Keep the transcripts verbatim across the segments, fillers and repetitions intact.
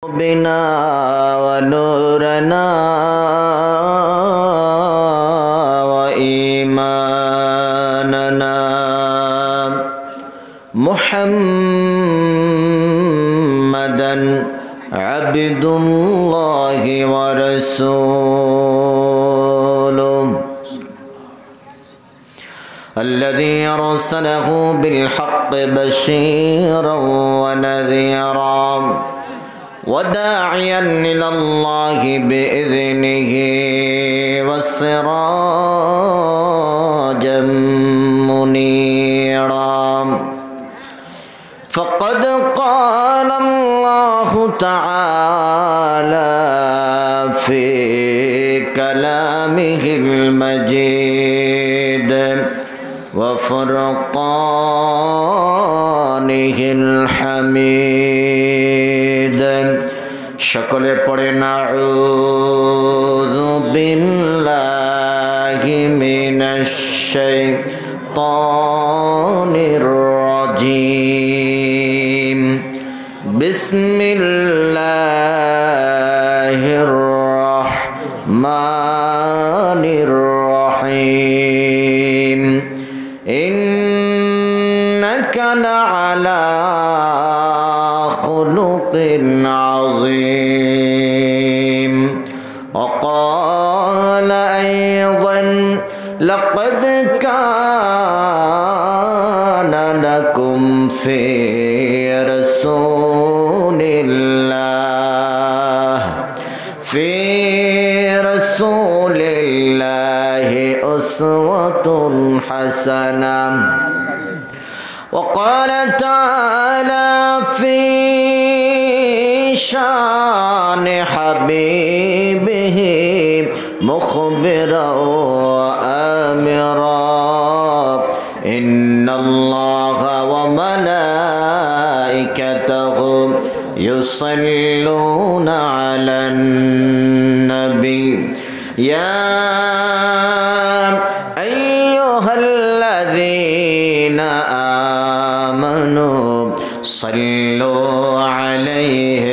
بنا ونورنا وإيماننا محمدا عبد الله ورسوله الذي أرسله بالحق بشيرا ونذيرا وداعيا إلى الله بإذنه وسراجا منيرا فقد قال الله تعالى في كلامه المجيد وفرقانه الحميد شكل پڑھیں أعوذ بالله من الشيطان الرجيم بسم الله الرحمن الرحيم إنك لعلى خلق عظيم وقال أيضا لقد كان لكم في رسول الله في رسول الله أسوة حسنة وقال تعالى في شان حبيبه مخبرا وآمرا إن الله وملائكته يصلون على النبي يا أيها الذين آمنوا صلوا عليه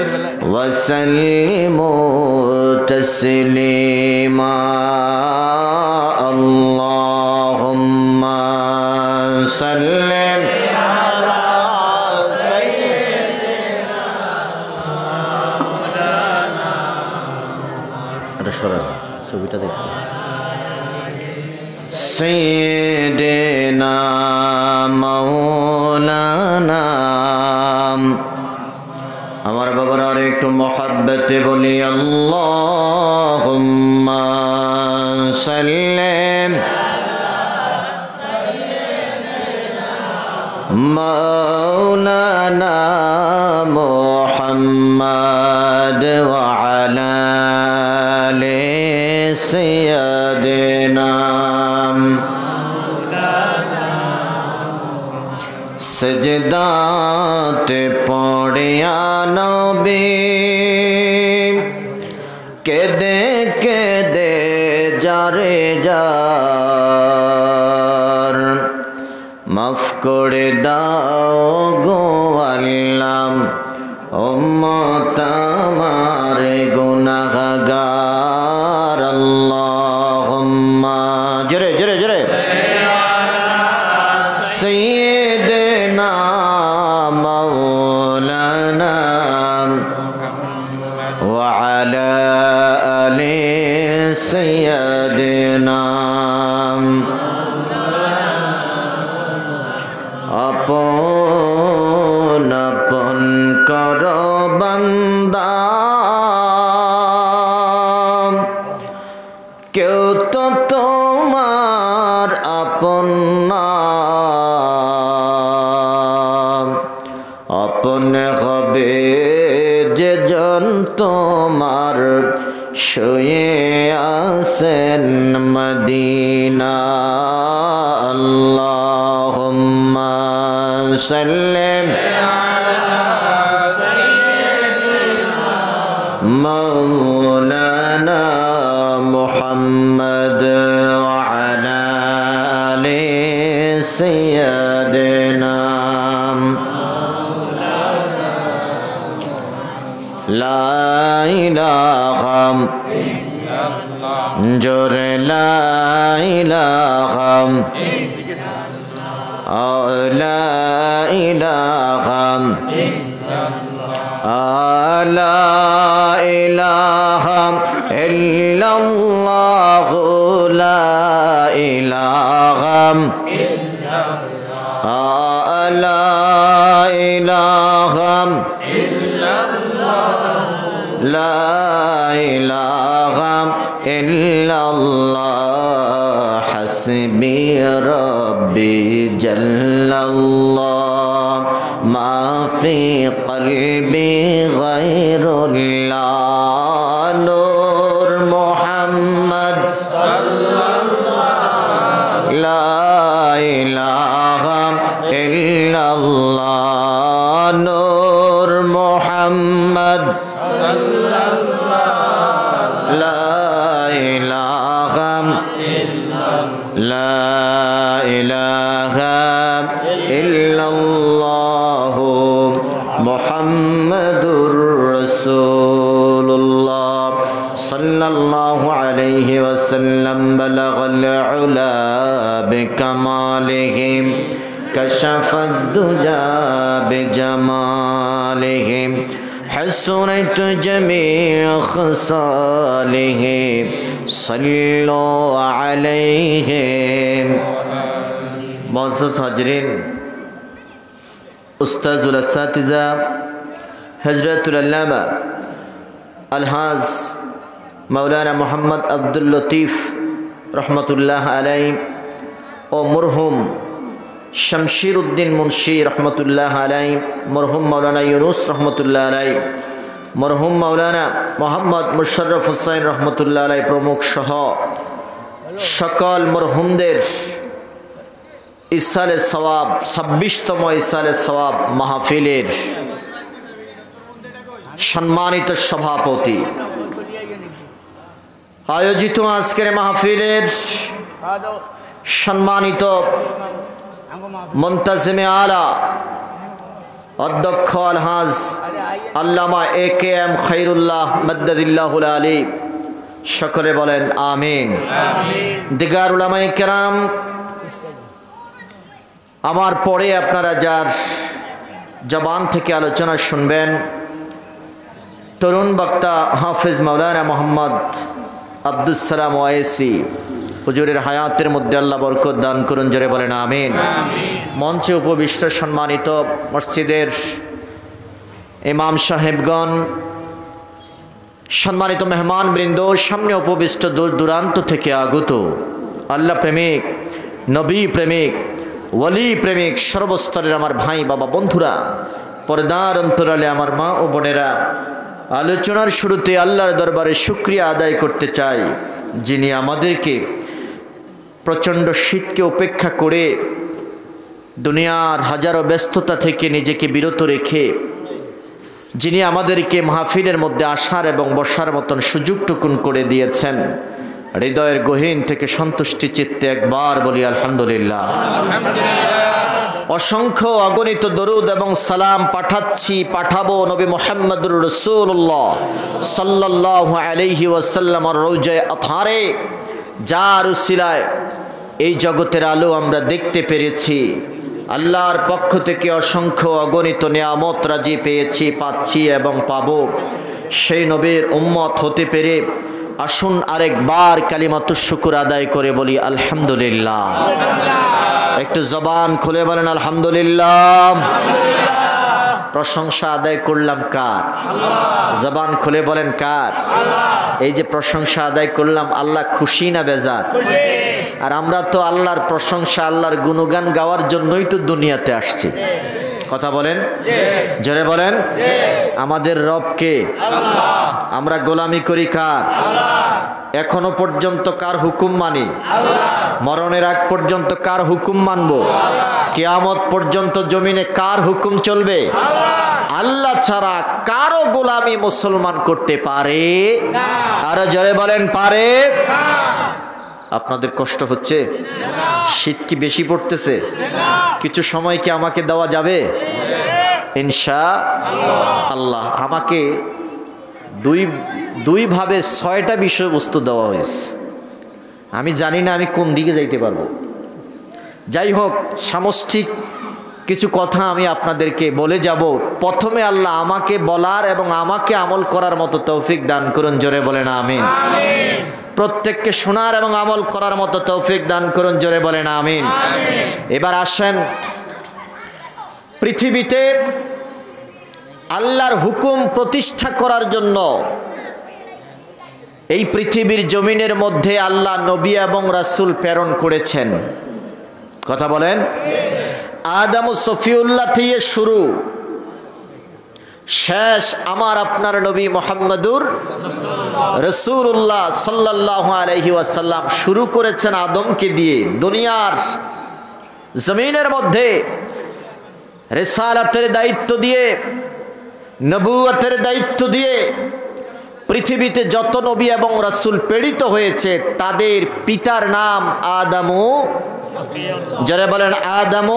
وسلموا تسليما اللهم صل على سيدنا مولانا سيدنا مولانا আমার বাবার আর একটু মহব্বতে বলি আল্লাহুম্মা সাল্লি মাওলানা মুহাম্মদ ওয়া আলা আলি সাইয়্যিদিনা सजदाते पौड़िया नबी केदे केदे जारे जार माफ करे दाओ गो अल्लाह उम्मत हमारे गुनाहगार अल्लाहुम्मा जरे जरे जरे सैयदना मौलाना व अला आलि सैयदना अपन अपन करो बंदा क्यों तो तुम्हार अपन अपने हबे जे जन तुम्हार शुए आसेन मदीना अल्लाहुम्मा सल्ली मौलाना मुहम्मद व अला आलि सय्यदना লা ইলাহা জোরে লা ইলাহা লা ইলাহা লা ইলাহা ইল্লাল্লাহ লা ইলাহা লা ইলাহা লা ইলাহা ইল্লাল্লাহ হাসবি রব্বি জাল্লাল্লাহ মা ফি কলবি গায়রুল্লাহ নূর মুহাম্মদ সাল্লাল্লাহু লা ইলাহা ইল্লাল্লাহ নূর মুহাম্মদ সাল্লাল্লাহু লা ইলাহা লা ইলাহা ইল্লাল্লাহ মুহাম্মাদুর রাসূলুল্লাহ সাল্লাল্লাহু আলাইহি ওয়াসাল্লাম বালাগাল উলা বিকামালিহি কাশাফাদ দুজা বিজামালিহি حسنت جميع خصاله صلوا عليه معزز حاضرین استاذ الاساتذہ حضرت العلامہ الحاج مولانا মোহাম্মদ আব্দুল লতিফ রহমতুল্লাহ আলাইহি ও মরহুম শমশির উদ্দিন মুন্সি রহমতুল্লাহ আলাই, মরহুম মৌলানা ইউনুস রহমতুল্লাহ আলাই, মরহুম মৌলানা মোহাম্মদ মুশাররফ হুসাইন রহমতুল্লাহ আলাই প্রমুখ সহ সকল মরহুমদের ইসালে সওয়াব ছাব্বিশতম ইসালে সওয়াব মাহফিলের সম্মানিত সভাপতি, আয়োজিত আজকের মাহফিলের সম্মানিত মুনতাজিমে আলা অধ্যক্ষ আলহাজ আল্লামা এ কে এম খায়রুল্লাহ মাদ্দাদিল্লাহুল আলী, সকলে বলেন আমিন। দিগার উলামায়ে কেরাম, আমার পরে আপনারা যার জবান থেকে আলোচনা শুনবেন, তরুণ বক্তা হাফেজ মাওলানা মোহাম্মদ আব্দুস সালাম ওয়াইসি, হুজুরের হায়াতের মধ্যে আল্লাহ বরকত দান করুন, জোরে বলেন আমিন। মঞ্চে উপবিষ্ট সম্মানিত মসজিদের ইমাম সাহেবগণ, সম্মানিত মেহমান বৃন্দ, সামনে উপবিষ্ট দূর দূরান্ত থেকে আগত আল্লাহ প্রেমিক, নবী প্রেমিক, ওয়ালি প্রেমিক সর্বস্তরের আমার ভাই বাবা বন্ধুরা, পর্দার অন্তরালে আমার মা ও বোনেরা, আলোচনার শুরুতে আল্লাহর দরবারে শুকরিয়া আদায় করতে চাই, যিনি আমাদেরকে প্রচণ্ড শীতকে উপেক্ষা করে দুনিয়ার হাজারো ব্যস্ততা থেকে নিজেকে বিরত রেখে যিনি আমাদেরকে মাহফিলের মধ্যে আসার এবং বসার মতন সুযোগটুকুন করে দিয়েছেন, হৃদয়ের গহীন থেকে সন্তুষ্টি চিত্তে একবার বলি আলহামদুলিল্লাহ। অসংখ্য অগণিত দরুদ এবং সালাম পাঠাচ্ছি, পাঠাবো নবী মুহাম্মদুর রাসূলুল্লাহ সাল্লাল্লাহু আলাইহি ওয়াসাল্লামের রওজায়ে আতহারে, যার উসিলায় এই জগতের আলো আমরা দেখতে পেরেছি। আল্লাহর পক্ষ থেকে অসংখ্য অগণিত নিয়ামত রাজি পেয়েছি, পাচ্ছি এবং পাবো। সেই নবীর উম্মত হতে পেরে আসুন আরেকবার কালিমাতুশ শুকর আদায় করে বলি আলহামদুলিল্লাহ। একটু জবান খুলে বলেন আলহামদুলিল্লাহ। প্রশংসা আদায় করলাম কার? জবান খুলে বলেন কার? এই যে প্রশংসা আদায় করলাম, আল্লাহ খুশি না বেজার? আর আমরা তো আল্লাহর প্রশংসা, আল্লাহর গুণগান গাওয়ার জন্যই তো দুনিয়াতে আসছি। কথা বলেন, জোরে বলেন। আমাদের রবকে আমরা গোলামি করি কার? এখনো পর্যন্ত কার হুকুম মানি? মরণের আগ পর্যন্ত কার হুকুম মানব? কিয়ামত পর্যন্ত জমিনে কার হুকুম চলবে? আল্লাহ ছাড়া কারো গোলামি মুসলমান করতে পারে? আরো জোরে বলেন পারে? আপনাদের কষ্ট হচ্ছে? শীত কি বেশি পড়তেছে? কিছু সময় কি আমাকে দেওয়া যাবে? ইনশাআল্লাহ। আমাকে দুই দুইভাবে ছয়টা বিষয়বস্তু দেওয়া হয়েছে। আমি জানি না আমি কোন দিকে যাইতে পারবো। যাই হোক, সামষ্টিক কিছু কথা আমি আপনাদেরকে বলে যাব। প্রথমে আল্লাহ আমাকে বলার এবং আমাকে আমল করার মতো তৌফিক দান করুন, জোরে বলেন আমিন। প্রত্যেককে শোনার এবং আমল করার মতো তৌফিক দান করুন, জোরে বলেন আমিন। এবার আসেন, পৃথিবীতে আল্লাহর হুকুম প্রতিষ্ঠা করার জন্য এই পৃথিবীর জমিনের মধ্যে আল্লাহ নবী এবং রাসূল প্রেরণ করেছেন। কথা বলেন। আদম ও সফিউল্লাহ থেকে শুরু, শেষ আমার আপনার নবী মুহাম্মদুর রাসূলুল্লাহ সাল্লাল্লাহু আলাইহি ওয়াসাল্লাম শুরু করেছেন আদমকে দিয়ে। দুনিয়ার জমিনের মধ্যে রিসালাতের দায়িত্ব দিয়ে, নবুয়তের দায়িত্ব দিয়ে পৃথিবীতে যত নবী এবং রাসূল প্রেরিত হয়েছে তাদের পিতার নাম আদম, যারা বলেন আদম।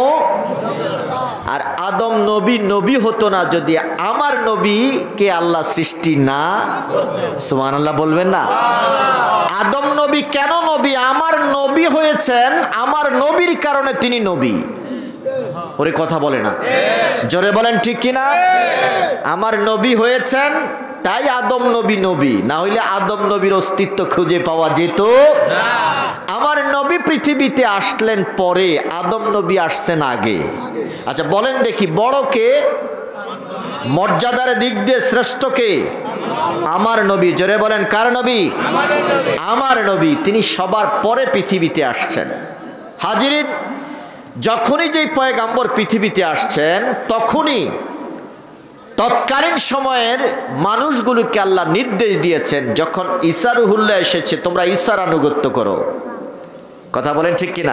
আর আদম নবী নবী হতো না যদি আমার নবীকে আল্লাহ সৃষ্টি না, সুবহানাল্লাহ বলবেন না। আদম নবী কেন নবী? আমার নবী হয়েছেন, আমার নবীর কারণে তিনি নবী। ওরে কথা বলে না, জোরে বলেন ঠিক কিনা? আমার নবী হয়েছেন তাই আদম নবী নবী, না হইলে আদম নবীর অস্তিত্ব খুঁজে পাওয়া যেত না। আমার নবী পৃথিবীতে আসলেন পরে, আদম নবী আসছেন আগে। আচ্ছা বলেন দেখি, বড় কে? মর্যাদার দিক দিয়ে শ্রেষ্ঠ কে? আমার নবী। জোরে বলেন কার নবী? আমার নবী। তিনি সবার পরে পৃথিবীতে আসছেন। হাজিরিন, যখনই যেই পয়গাম্বর পৃথিবীতে আসছেন তখনই তৎকালীন সময়ের মানুষগুলোকে আল্লাহ নির্দেশ দিয়েছেন, যখন ঈসা রুহুল্লাহ এসেছে তোমরা ঈসার আনুগত্য করো। কথা বলেন ঠিক কিনা?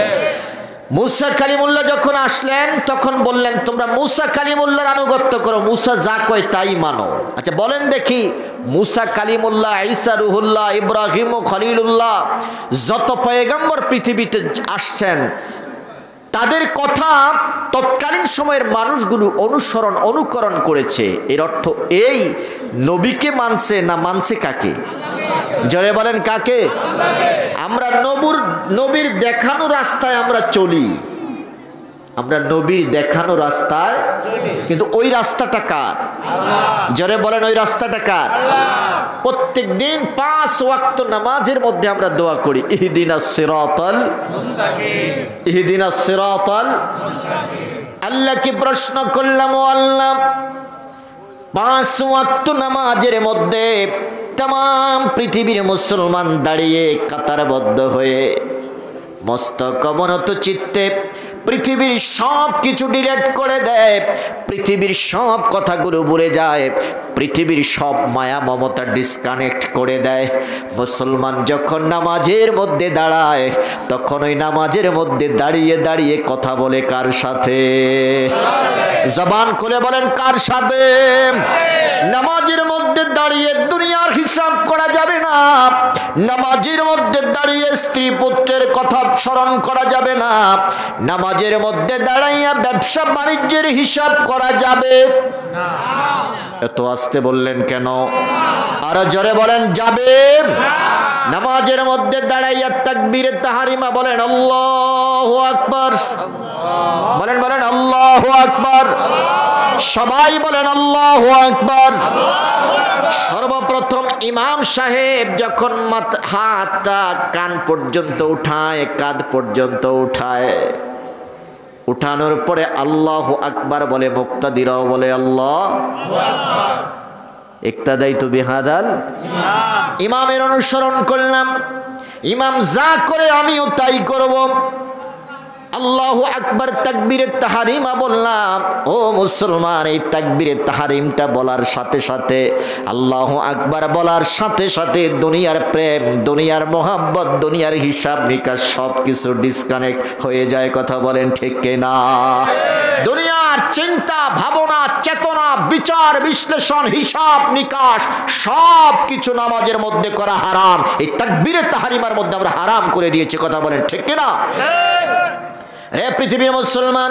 মুসা কালিমুল্লাহ যখন আসলেন তখন বললেন তোমরা মুসা কালিমুল্লাহর আনুগত্য করো, মুসা যা কয় তাই মানো। আচ্ছা বলেন দেখি, মুসা কালিমুল্লাহ, ঈসা রুহুল্লাহ, ইব্রাহিম ও খলিলুল্লাহ যত পয়গম্বর পৃথিবীতে আসছেন তাদের কথা তৎকালীন সময়ের মানুষগুলো অনুসরণ অনুকরণ করেছে। এর অর্থ এই, নবীকে মানছে না মানছে কাকে? জোরে বলেন কাকে? আমরা নবুর নবীর দেখানো রাস্তায় আমরা চলি, আমরা নবীর দেখানো রাস্তায়, কিন্তু ওই রাস্তাটা কার? জোরে বলেন ওই রাস্তাটা কার? প্রত্যেক দিন পাঁচ ওয়াক্ত নামাজের মধ্যে আমরা দোয়া করি, ইহদিনাস সিরাতাল মুস্তাকিম, ইহদিনাস সিরাতাল মুস্তাকিম। আল্লাহকে প্রশ্ন করলাম, ও আল্লাহ, পাঁচ ওয়াক্ত নামাজের মধ্যে तमाम পৃথিবীর মুসলমান দাঁড়িয়ে কাতারবদ্ধ হয়ে মস্তক অবনত চিত্তে পৃথিবীর সব কিছু ডিলিট করে দেয়, পৃথিবীর সব কথাগুলো ভুলে যায়, পৃথিবীর সব মায়া মমতা ডিসকানেক্ট করে দেয়। মুসলমান যখন নামাজের মধ্যে দাঁড়ায় তখন ওই নামাজের মধ্যে দাঁড়িয়ে দাঁড়িয়ে কথা বলে কার সাথে? জবান খুলে বলেন কার সাথে? নামাজের মধ্যে দাঁড়িয়ে দুনিয়ার হিসাব করা যাবে না, নামাজের মধ্যে দাঁড়িয়ে স্ত্রী পুত্রের কথা স্মরণ করা যাবে না, নামাজের মধ্যে দাঁড়াইয়া ব্যবসা বাণিজ্যের হিসাব করা যাবে না। এত আস্তে বললেন কেন? আরো জোরে বলেন যাবে না। নামাজের মধ্যে দাঁড়াইয়া তাকবীরে তাহরিমা বলেন আল্লাহু আকবার, বলেন বলেন আল্লাহু আকবার, সবাই বলেন আল্লাহু আকবার। সর্বপ্রথম ইমাম সাহেব যখন হাতটা কান পর্যন্ত উঠায়, কাঁধ পর্যন্ত উঠায়, উঠানোর পরে আল্লাহু আকবার বলে, মুক্তাদিরাও বলে আল্লাহু আকবার। ইক্তাদাইতু বিহাদাল ইমামের অনুসরণ করলাম, ইমাম যা করে আমিও তাই করব। আল্লাহু আকবার তাকবীরে তাহরিমা বললাম। ও মুসলমান, এই তাকবীরে তাহরিমটা বলার সাথে সাথে, আল্লাহু আকবার বলার সাথে সাথে দুনিয়ার প্রেম, দুনিয়ার মোহাব্বত, দুনিয়ার হিসাব নিকাশ সব কিছু ডিসকানেক্ট হয়ে যায়। কথা বলেন ঠিক কিনা? দুনিয়ার চিন্তা ভাবনা চেতনা বিচার বিশ্লেষণ হিসাব নিকাশ সব কিছু নামাজের মধ্যে করা হারাম। এই তাকবীরে তাহরিমার মধ্যে আমরা হারাম করে দিয়েছি। কথা বলেন ঠিক কিনা? রে পৃথিবীর মুসলমান,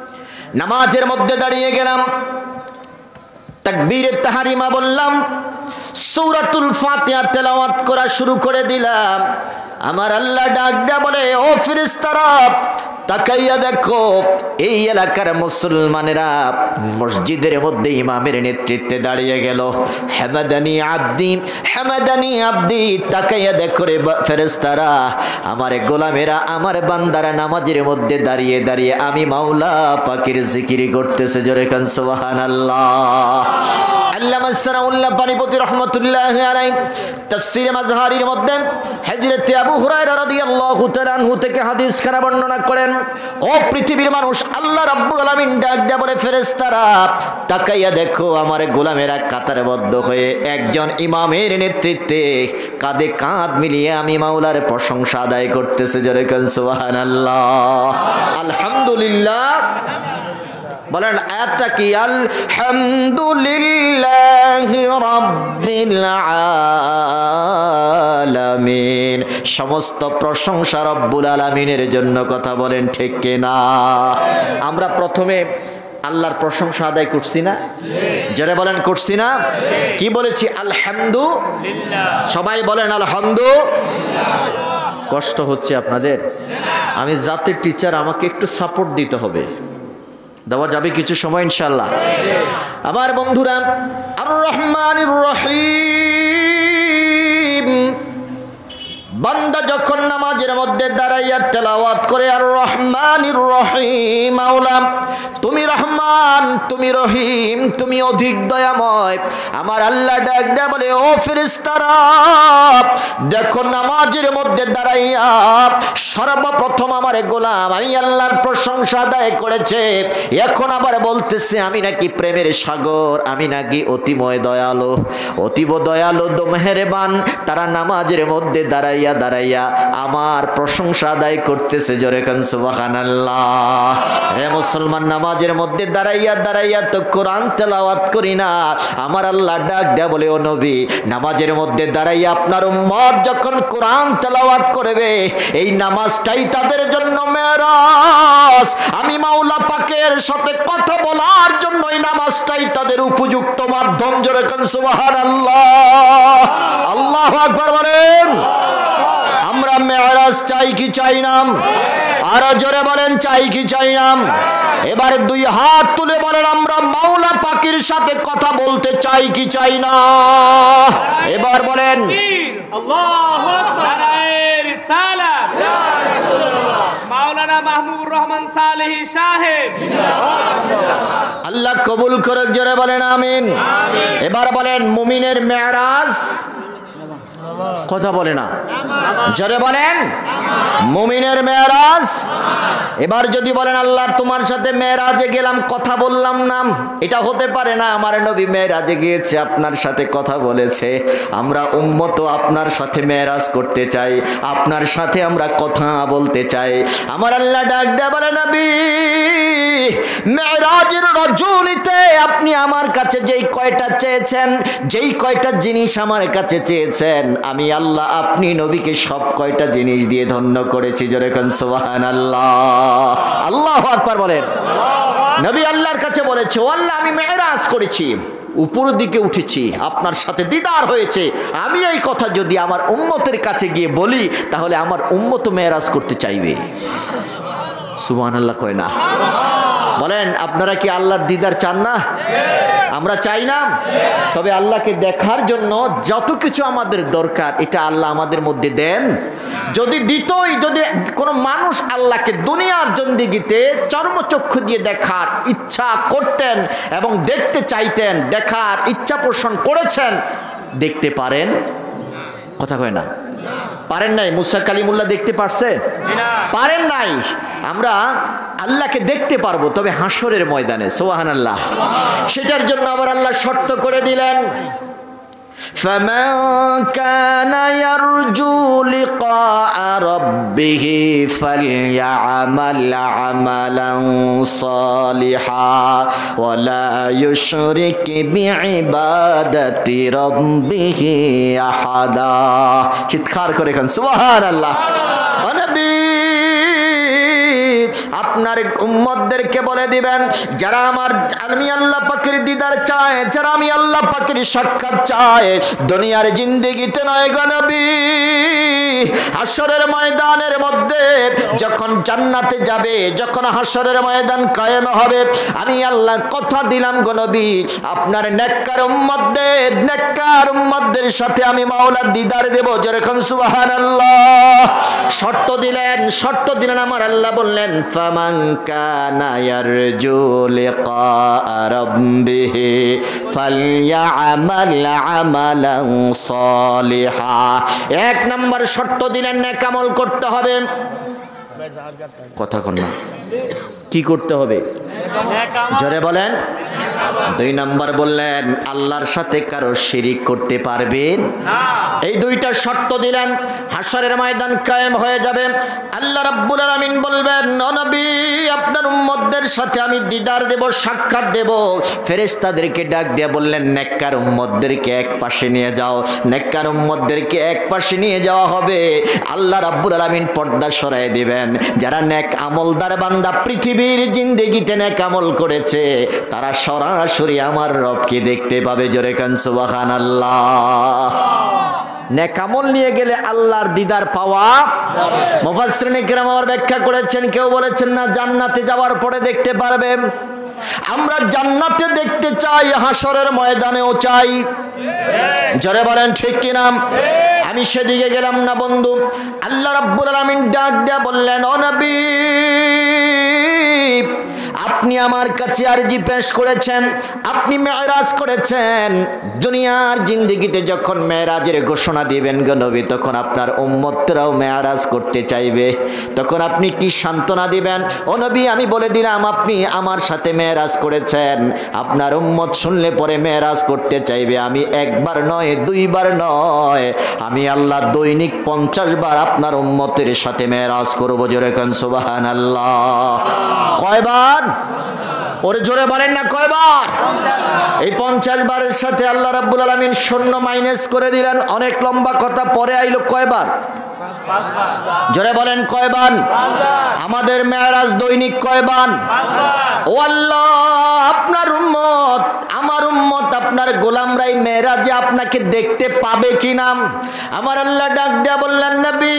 নামাজের মধ্যে দাঁড়িয়ে গেলাম, তাকবীরে তাহরিমা বললাম, সূরাতুল ফাতিহা তেলাওয়াত করা শুরু করে দিলাম। আমার আল্লাহ ডাক দেয়া বলে, ও ফেরেশতারা তাকাইয়া দেখো, এই এলাকার মুসলমানেরা মসজিদের মধ্যে ইমামের নেতৃত্বে দাঁড়িয়ে গেল। হামাদানি আব্দি, হামাদানি আব্দি, তাকাইয়া দেখো রে ফেরেশতারা, আমার গোলামেরা, আমার বান্দারা নামাজের মধ্যে দাঁড়িয়ে দাঁড়িয়ে আমি মাওলা পাকের জিকির করতেছে। জোরে কান সুবহানাল্লাহ। আল্লামা সানাউল্লাহ পানিপতি রাহমাতুল্লাহি আলাইহি তাফসীরে মাজহারির মধ্যে হযরত আবু হুরায়রা রাদিয়াল্লাহু তাআলা আনহু থেকে হাদিস খানা বর্ণনা করেন, ও পৃথিবীর মানুষ, আল্লাহ রাব্বুল আলামিন ডাক দেয়া বলে, ফেরেশতারা তাকাইয়া দেখো, আমার গোলামেরা কাতারবদ্ধ হয়ে একজন ইমামের নেতৃত্বে কাঁধে কাঁধ মিলিয়ে আমি মাওলার প্রশংসা আদায় করতেছে। জোরে কান সুবহানাল্লাহ। আলহামদুলিল্লাহ বলেন, আয়াতটা কি? আলহামদুলিল্লাহি রাব্বিল আলামিন, সমস্ত প্রশংসা রব্বুল আলামিনের জন্য। কথা বলেন ঠিক কিনা? আমরা প্রথমে আল্লাহর প্রশংসা আদায় করছি না? যারা বলেন করছি না? কি বলেছি? আলহামদুলিল্লাহ। সবাই বলেন আলহামদুলিল্লাহ। কষ্ট হচ্ছে আপনাদের? আমি জাতের টিচার, আমাকে একটু সাপোর্ট দিতে হবে। দেওয়া যাবে কিছু সময় ইনশাআল্লাহ। আমার বন্ধুরা, আর রহমানির রহিম, বান্দা যখন নামাজের মধ্যে দাঁড়াইয়া তেলাওয়াত করে আর রহমানির রহিম, মাওলা তুমি রহমান, তুমি রহিম, তুমি অধিক দয়াময়। আমার আল্লাহ ডাক দেয়া বলে, ও ফেরেশতারা দেখো, নামাজের মধ্যে দাঁড়াইয়া সর্বপ্রথম আমার গোলাম আমি আল্লাহর প্রশংসা আদায় করেছে। এখন আবার বলতেছে আমি নাকি প্রেমের সাগর, আমি নাকি অতিময় দয়ালু, অতীব দয়ালু দো মেহেরবান। তারা নামাজের মধ্যে দাঁড়াইয়া দাঁড়াইয়া আমার প্রশংসা আদায় করতেছে। জোরে কান সুবহানাল্লাহ। হে মুসলমান, নামাজের মধ্যে দাঁড়াইয়া দাঁড়াইয়া তো কোরআন তেলাওয়াত করি না? আমার আল্লাহ ডাক দেয়া বলে, ও নবী, নামাজের মধ্যে দাঁড়াইয়া আপনার উম্মত যখন কোরআন তেলাওয়াত করবে, এই নামাজটাই তাদের জন্য মেরাজ। আমি মাওলা পাকের সাথে কথা বলার জন্য এই নামাজটাই তাদের উপযুক্ত মাধ্যম। জোরে কান সুবহানাল্লাহ। আল্লাহু আকবার বলেন। আমরা মেরাজ চাই কি চাই না? আরো জোরে বলেন, চাই কি চাই না? এবারে দুই হাত তুলে বলেন, আমরা মাওলা পাকের সাথে কথা বলতে চাই কি চাই না? এবার বলেন আল্লাহু আকবার। রিসালাত ইয়া রাসূলুল্লাহ, মাওলানা মাহমুদুর রহমান সালেহী সাহেব। আল্লাহ কবুল করুক। জোরে বলেন আমিন। এবার বলেন, মুমিনের মেরাজ, কথা বলে না, জোরে বলেন, মুমিনের মেরাজ। এবার যদি বলেন, আল্লাহ তোমার সাথে মেরাজে গেলাম, কথা বললাম না, এটা হতে পারে না। আমার নবী মেরাজে গিয়েছে, আপনার সাথে কথা বলেছে। আমরা উম্মত আপনার সাথে মেরাজ করতে চাই, আপনার সাথে আমরা কথা বলতে চাই। আমার আল্লাহ ডাক দেয়া বলে, নবী মেরাজের রজনীতে আপনি আমার কাছে যেই কয়টা চেয়েছেন, যেই কয়টা জিনিস আমার কাছে চেয়েছেন, আমি আল্লাহ আপনি নবীকে সব কয়টা জিনিস দিয়ে ধন্য করেছি। জোরে কান সুবহানাল্লাহ। আল্লাহু আকবার বলেন। নবী আল্লাহর কাছে বলেছে, ও আল্লাহ, আমি মেরাজ করেছি, উপরের দিকে উঠেছি, আপনার সাথে দিদার হয়েছে। আমি এই কথা যদি আমার উম্মতের কাছে গিয়ে বলি, তাহলে আমার উম্মত মেরাজ করতে চাইবে। সুবহানাল্লাহ কয় না? বলেন, আপনারা কি আল্লাহর দিদার চান না? আমরা চাই না? তবে আল্লাহকে দেখার জন্য যত কিছু আমাদের দরকার, এটা আল্লাহ আমাদের মধ্যে দেন। যদি দিতই, যদি কোনো মানুষ আল্লাহকে দুনিয়ার জিন্দেগিতে চর্মচক্ষু দিয়ে দেখার ইচ্ছা করতেন এবং দেখতে চাইতেন, দেখার ইচ্ছা পোষণ করেছেন, দেখতে পারেন? কথা কয় না? পারেন নাই? মুসা কালিমুল্লাহ দেখতে পারছে? পারেন নাই। আমরা আল্লাহকে দেখতে পারবো, তবে হাসরের ময়দানে। সুবহানাল্লাহ। সেটার জন্য আবার আল্লাহ শর্ত করে দিলেন, فَمَنْ كَانَ يَرْجُو لِقَاءَ رَبِّهِ فَلْيَعْمَلْ عَمَلًا صَالِحًا وَلَا يُشْرِكْ بِعِبَادَةِ رَبِّهِ أَحَدًا। চিৎকার করে খান সুবহানাল্লাহ। নবী আপনার উম্মতদেরকে বলে দিবেন, যারা আমার আমি আল্লাহ পাকের দিদার চায়, যারা আমি আল্লাহ পাকের সাক্ষাৎ চায়, দুনিয়ার জিন্দেগিতে নয় গো নবী, হাশরের ময়দানের মধ্যে যখন জান্নাতে যাবে, যখন হাশরের ময়দান কায়েম হবে, আমি আল্লাহ কথা দিলাম গো নবী, আপনার নেককার উম্মতদের নেককার উম্মতদের সাথে আমি মাওলার দিদার দেব। যেরকম সুবহানাল্লাহ। শর্ত দিলেন, শর্ত দিলেন আমার আল্লাহ, বললেন ফামান কানা ইয়ারজু লিকা রাব্বিহি ফালইআমাল আমালান সালিহা। এক নাম্বার শর্ত দিলেন, নেক আমল করতে হবে। কথা কন না, কি করতে হবে? জোরে বলেন। দুই নাম্বার বললেন আল্লাহর সাথে কারো শিরিক করতে পারবেন না। এই দুইটা শর্ত দিলেন, হাশরের ময়দান কায়েম হয়ে যাবে। আল্লাহ রাব্বুল আলামিন বলবেন, ও নবী, আপনার উম্মতদের সাথে আমি দিদার দেব, সাক্ষাৎ দেব। ফেরেশতাদেরকে ডাক দিয়ে বললেন, নেককার উম্মতদেরকে এক পাশে নিয়ে যাও। নেককার উম্মতদেরকে এক পাশে নিয়ে যাওয়া হবে। আল্লাহ রাব্বুল আলামিন পর্দা সরায় দিবেন। যারা নেক আমলদার বান্দা পৃথিবীর জিন্দেগিতে নেক আমল করেছে, তারা সরাসরি আমার রবকে দেখতে পাবে। জোরে কান সুবহানাল্লাহ। নেক আমল নিয়ে গেলে আল্লাহর দিদার পাওয়া যাবে। মুফাসসিরিনে কিরাম আমার ব্যাখ্যা করেছেন, কেউ বলেছেন না জান্নাতে যাওয়ার পরে দেখতে পারবে। আমরা জান্নাতে দেখতে চাই, হাশরের ময়দানেও চাই। জোরে বলেন ঠিক কি না? আমি সেদিকে গেলাম না বন্ধু। আল্লাহ রাব্বুল আলামিন ডাক দিয়া বললেন, ও নবী, আপনি আমার কাছে আরজি পেশ করেছেন, আপনি মেরাজ করেছেন। দুনিয়ার জিন্দেগিতে যখন মেরাজের ঘোষণা দিবেন গো নবী, তখন আপনার উম্মতরাও মেরাজ করতে চাইবে। তখন আপনি কি সান্ত্বনা দিবেন? ও নবী, আমি বলে দিলাম আপনি আমার সাথে মেরাজ করেছেন। আপনার উম্মত শুনলে পরে মেরাজ করতে চাইবে। আমি একবার নয়, দুইবার নয়, আমি আল্লাহ দৈনিক পঞ্চাশ বার আপনার উম্মতের সাথে মেরাজ করবো। জোরে কান সুবহানাল্লাহ। কয়বার? ওরে জোরে বলেন না, কয়বার? এই পঞ্চাশ বারের সাথে আল্লাহ রাব্বুল আলামিন শূন্য মাইনাস করে দিলেন। অনেক লম্বা কথা, পরে আইলো কয়বার? জোরে বলেন কয়বার? আমাদের মেরাজ দৈনিক কয়বার? ও আল্লাহ, আপনার উম্মত, আমার উম্মত, আপনার গোলামরাই মেরাজে আপনাকে দেখতে পাবে কিনা? আমার আল্লাহ ডাক দেয়া বললেন, নবী,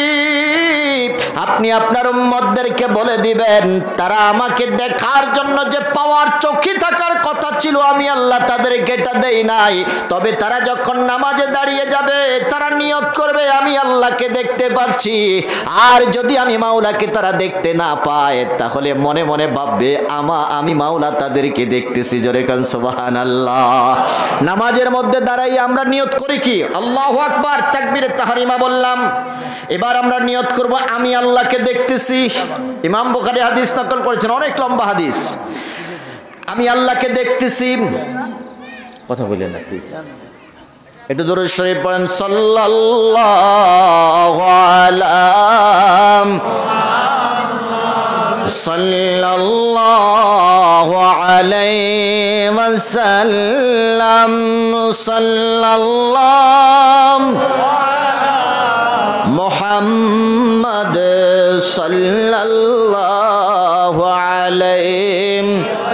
আপনি আপনার উম্মতদেরকে বলে দিবেন, তারা আমাকে দেখার জন্য যে পাওয়ার চোখে থাকার কথা ছিল, আমি আল্লাহ তাদেরকে এটা দেই নাই। তবে তারা যখন নামাজে দাঁড়িয়ে যাবে, তারা নিয়ত করবে আমি আল্লাহকে দেখতে পাচ্ছি। আর যদি আমি মাওলাকে তারা দেখতে না পায়, তাহলে মনে মনে ভাববে আমা আমি মাওলা তাদেরকে দেখতেছি। জোরে কান সুবহানাল্লাহ। নামাজের মধ্যে দাঁড়াই আমরা নিয়ত করি কি? আল্লাহু আকবার, তাকবীরে তাহরিমা বললাম। এবার আমরা নিয়ত করব আমি আল্লাহকে দেখতেছি। ইমাম বুখারী হাদিস নকল করেছেন, অনেক লম্বা হাদিস। আমি আল্লাহকে দেখতেছি। কথা বলেন না প্লিজ, একটু দরুদ শরীফ পড়েন। সাল্লাল্লাহু আলাইহি সাল্লাল্লাহু আলাইহি ওয়াসাল্লাম। সাল্লাল্লাহু মুহাম্মদ সাল্লাল্লাহু আলাইহি।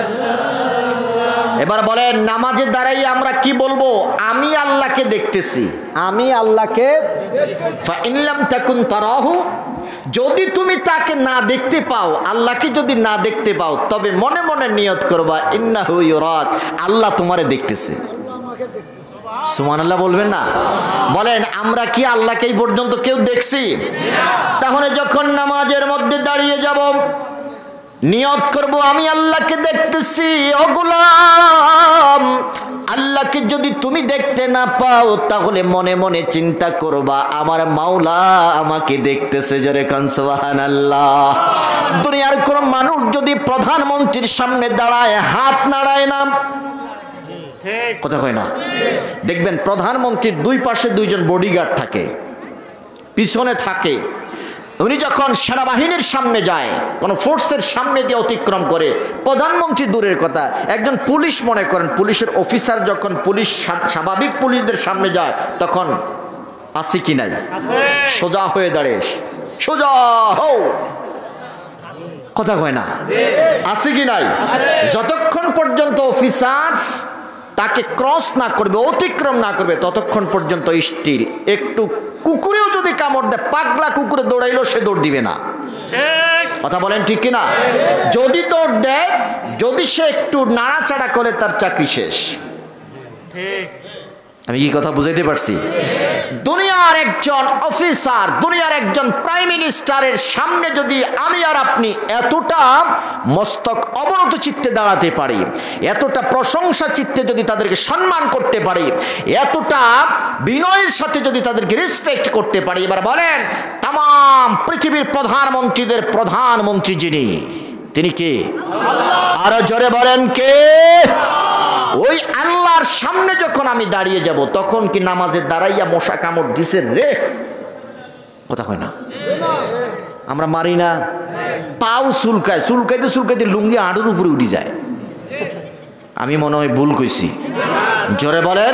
এবার বলেন, নামাজের দ্বারাই আমরা কি বলবো? আমি আল্লাহকে দেখতেছি, আমি আল্লাহকে। ফা ইন লাম তাকুন তারাহু, যদি তুমি তাকে না দেখতে পাও, আল্লাহকে যদি না দেখতে পাও, তবে মনে মনে নিয়ত করবা ইন্নাহু ইউরাক, আল্লাহ তোমারে দেখতেছে। সুবহানাল্লাহ বলবেন না? বলেন, আমরা কি আল্লাহকে এই পর্যন্ত কেউ দেখছি? তাহলে যখন নামাজের মধ্যে দাঁড়িয়ে যাব, নিয়ত করব আমি আল্লাহকে দেখতেছি। ও গোলাম, আল্লাহকে যদি তুমি দেখতে না পাও, তাহলে মনে মনে চিন্তা করবা আমার মাওলা আমাকে দেখতেছে। জোরে কান সুবহানাল্লাহ। দুনিয়ার কোন মানুষ যদি প্রধানমন্ত্রীর সামনে দাঁড়ায়, হাত নাড়ায় না, কথা কয় না? দেখবেন প্রধানমন্ত্রীর দুই পাশে দুইজন বডিগার্ড থাকে, পিছনে থাকে। উনি যখন সেনাবাহিনীর সামনে যায়, কোন ফোর্সের সামনে দিয়ে অতিক্রম করে, প্রধানমন্ত্রী দূরের কথা, একজন পুলিশ মনে করেন, পুলিশের অফিসার যখন পুলিশ স্বাভাবিক পুলিশদের সামনে যায়, তখন আছে কি নাই? সোজা হয়ে দাঁড়িয়ে, সোজা হও। কথা কয় না, আছে কি নাই? যতক্ষণ পর্যন্ত অফিসার তাকে ক্রস না করবে, অতিক্রম না করবে, ততক্ষণ পর্যন্ত স্টিল। একটু কুকুরেও যদি কামড় দেয়, পাগলা কুকুরে দৌড়াইলেও সে দৌড় দিবে না। কথা বলেন ঠিক কিনা? যদি দৌড় দেয়, যদি সে একটু নাড়াচাড়া করে, তার চাকরি শেষ। আমি কি কথা বুঝাইতে পারছি? দুনিয়ার একজন অফিসার, দুনিয়ার একজন প্রাইম মিনিস্টারের সামনে যদি আমি আর আপনি এতটা মস্তক অবনত চিত্তে দাঁড়াতে পারি, এতটা প্রশংসা চিত্তে যদি তাদেরকে সম্মান করতে পারি, এতটা বিনয়ের সাথে যদি তাদেরকে রেসপেক্ট করতে পারি, এবার বলেন তাম পৃথিবীর প্রধানমন্ত্রীদের প্রধানমন্ত্রী যিনি, তিনি কে? আরো জোরে বলেন কে? ওই আল্লাহর সামনে যখন আমি দাঁড়িয়ে যাব, তখন কি নামাজের দাঁড়াইয়া মশা কামড় দিছে রে? কথা কয় না? আমরা মারি না? পাও চুলকায়, চুলকাইতে চুলকাইতে লুঙ্গি আড়ুর উপরে উঠে যায়। আমি মনে হয় ভুল কইছি? জোরে বলেন।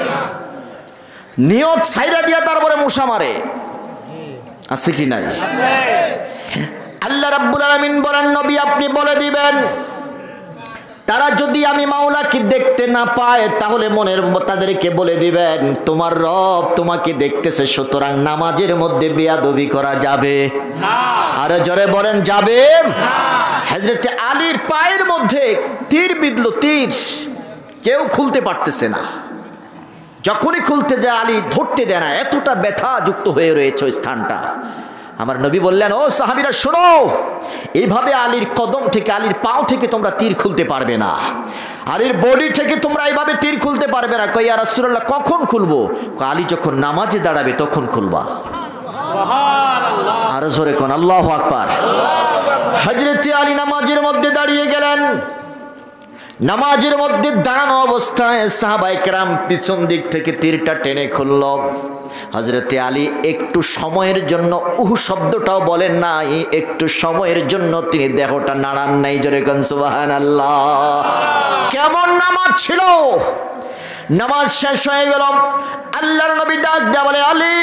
নিয়ত ছাইরা দিয়া তারপরে মশা মারে, আছে কি নাই? আল্লাহ রাব্বুল আলামিন বলেন, নবী আপনি বলে দিবেন, তারা যদি আমি মাওলাকে দেখতে না পায়, তাহলে মনের তাদেরকে বলে দিবেন তোমার রব তোমাকে দেখতেছে, সুতরাং নামাজের মধ্যে বেয়াদবি করা যাবে না। আরে জোরে বলেন যাবে না। হযরত আলীর পায়ের মধ্যে তীর বিঁধল, তীর কেউ খুলতে পারতেছে না। যখনই খুলতে যায় আলী ধরতে দেয় না, এতটা ব্যথা যুক্ত হয়ে রয়েছে ওই স্থানটা। আমার নবী বললেন, ও সাহাবীরা শোনো, এইভাবে আলীর কদম থেকে, আলীর পাও থেকে তোমরা তীর খুলতে পারবে না, আলীর বডি থেকে তোমরা এইভাবে তীর খুলতে পারবে না। কই ইয়া রাসূলুল্লাহ কখন খুলবো? আলী যখন নামাজে দাঁড়াবে তখন খুলবা। সুবহানাল্লাহ। আরো জোরে কোন আল্লাহু আকবার। হযরত আলী নামাজের মধ্যে দাঁড়িয়ে গেলেন। নামাজের মধ্যে দাঁড়ানো অবস্থায় সাহাবায়ে কেরাম পিছন দিক থেকে তীরটা টেনে খুলল। হযরতে আলী একটু সময়ের জন্য উহু শব্দটাও বলেন নাই, একটু সময়ের জন্য তিনি দেহটা নাড়ান নাই। জোরে কোন সুবহানাল্লাহ। কেমন নামাজ ছিল! নামাজ শেষ হয়ে গেল, আল্লাহর নবী ডাক দেয়া বলে, আলী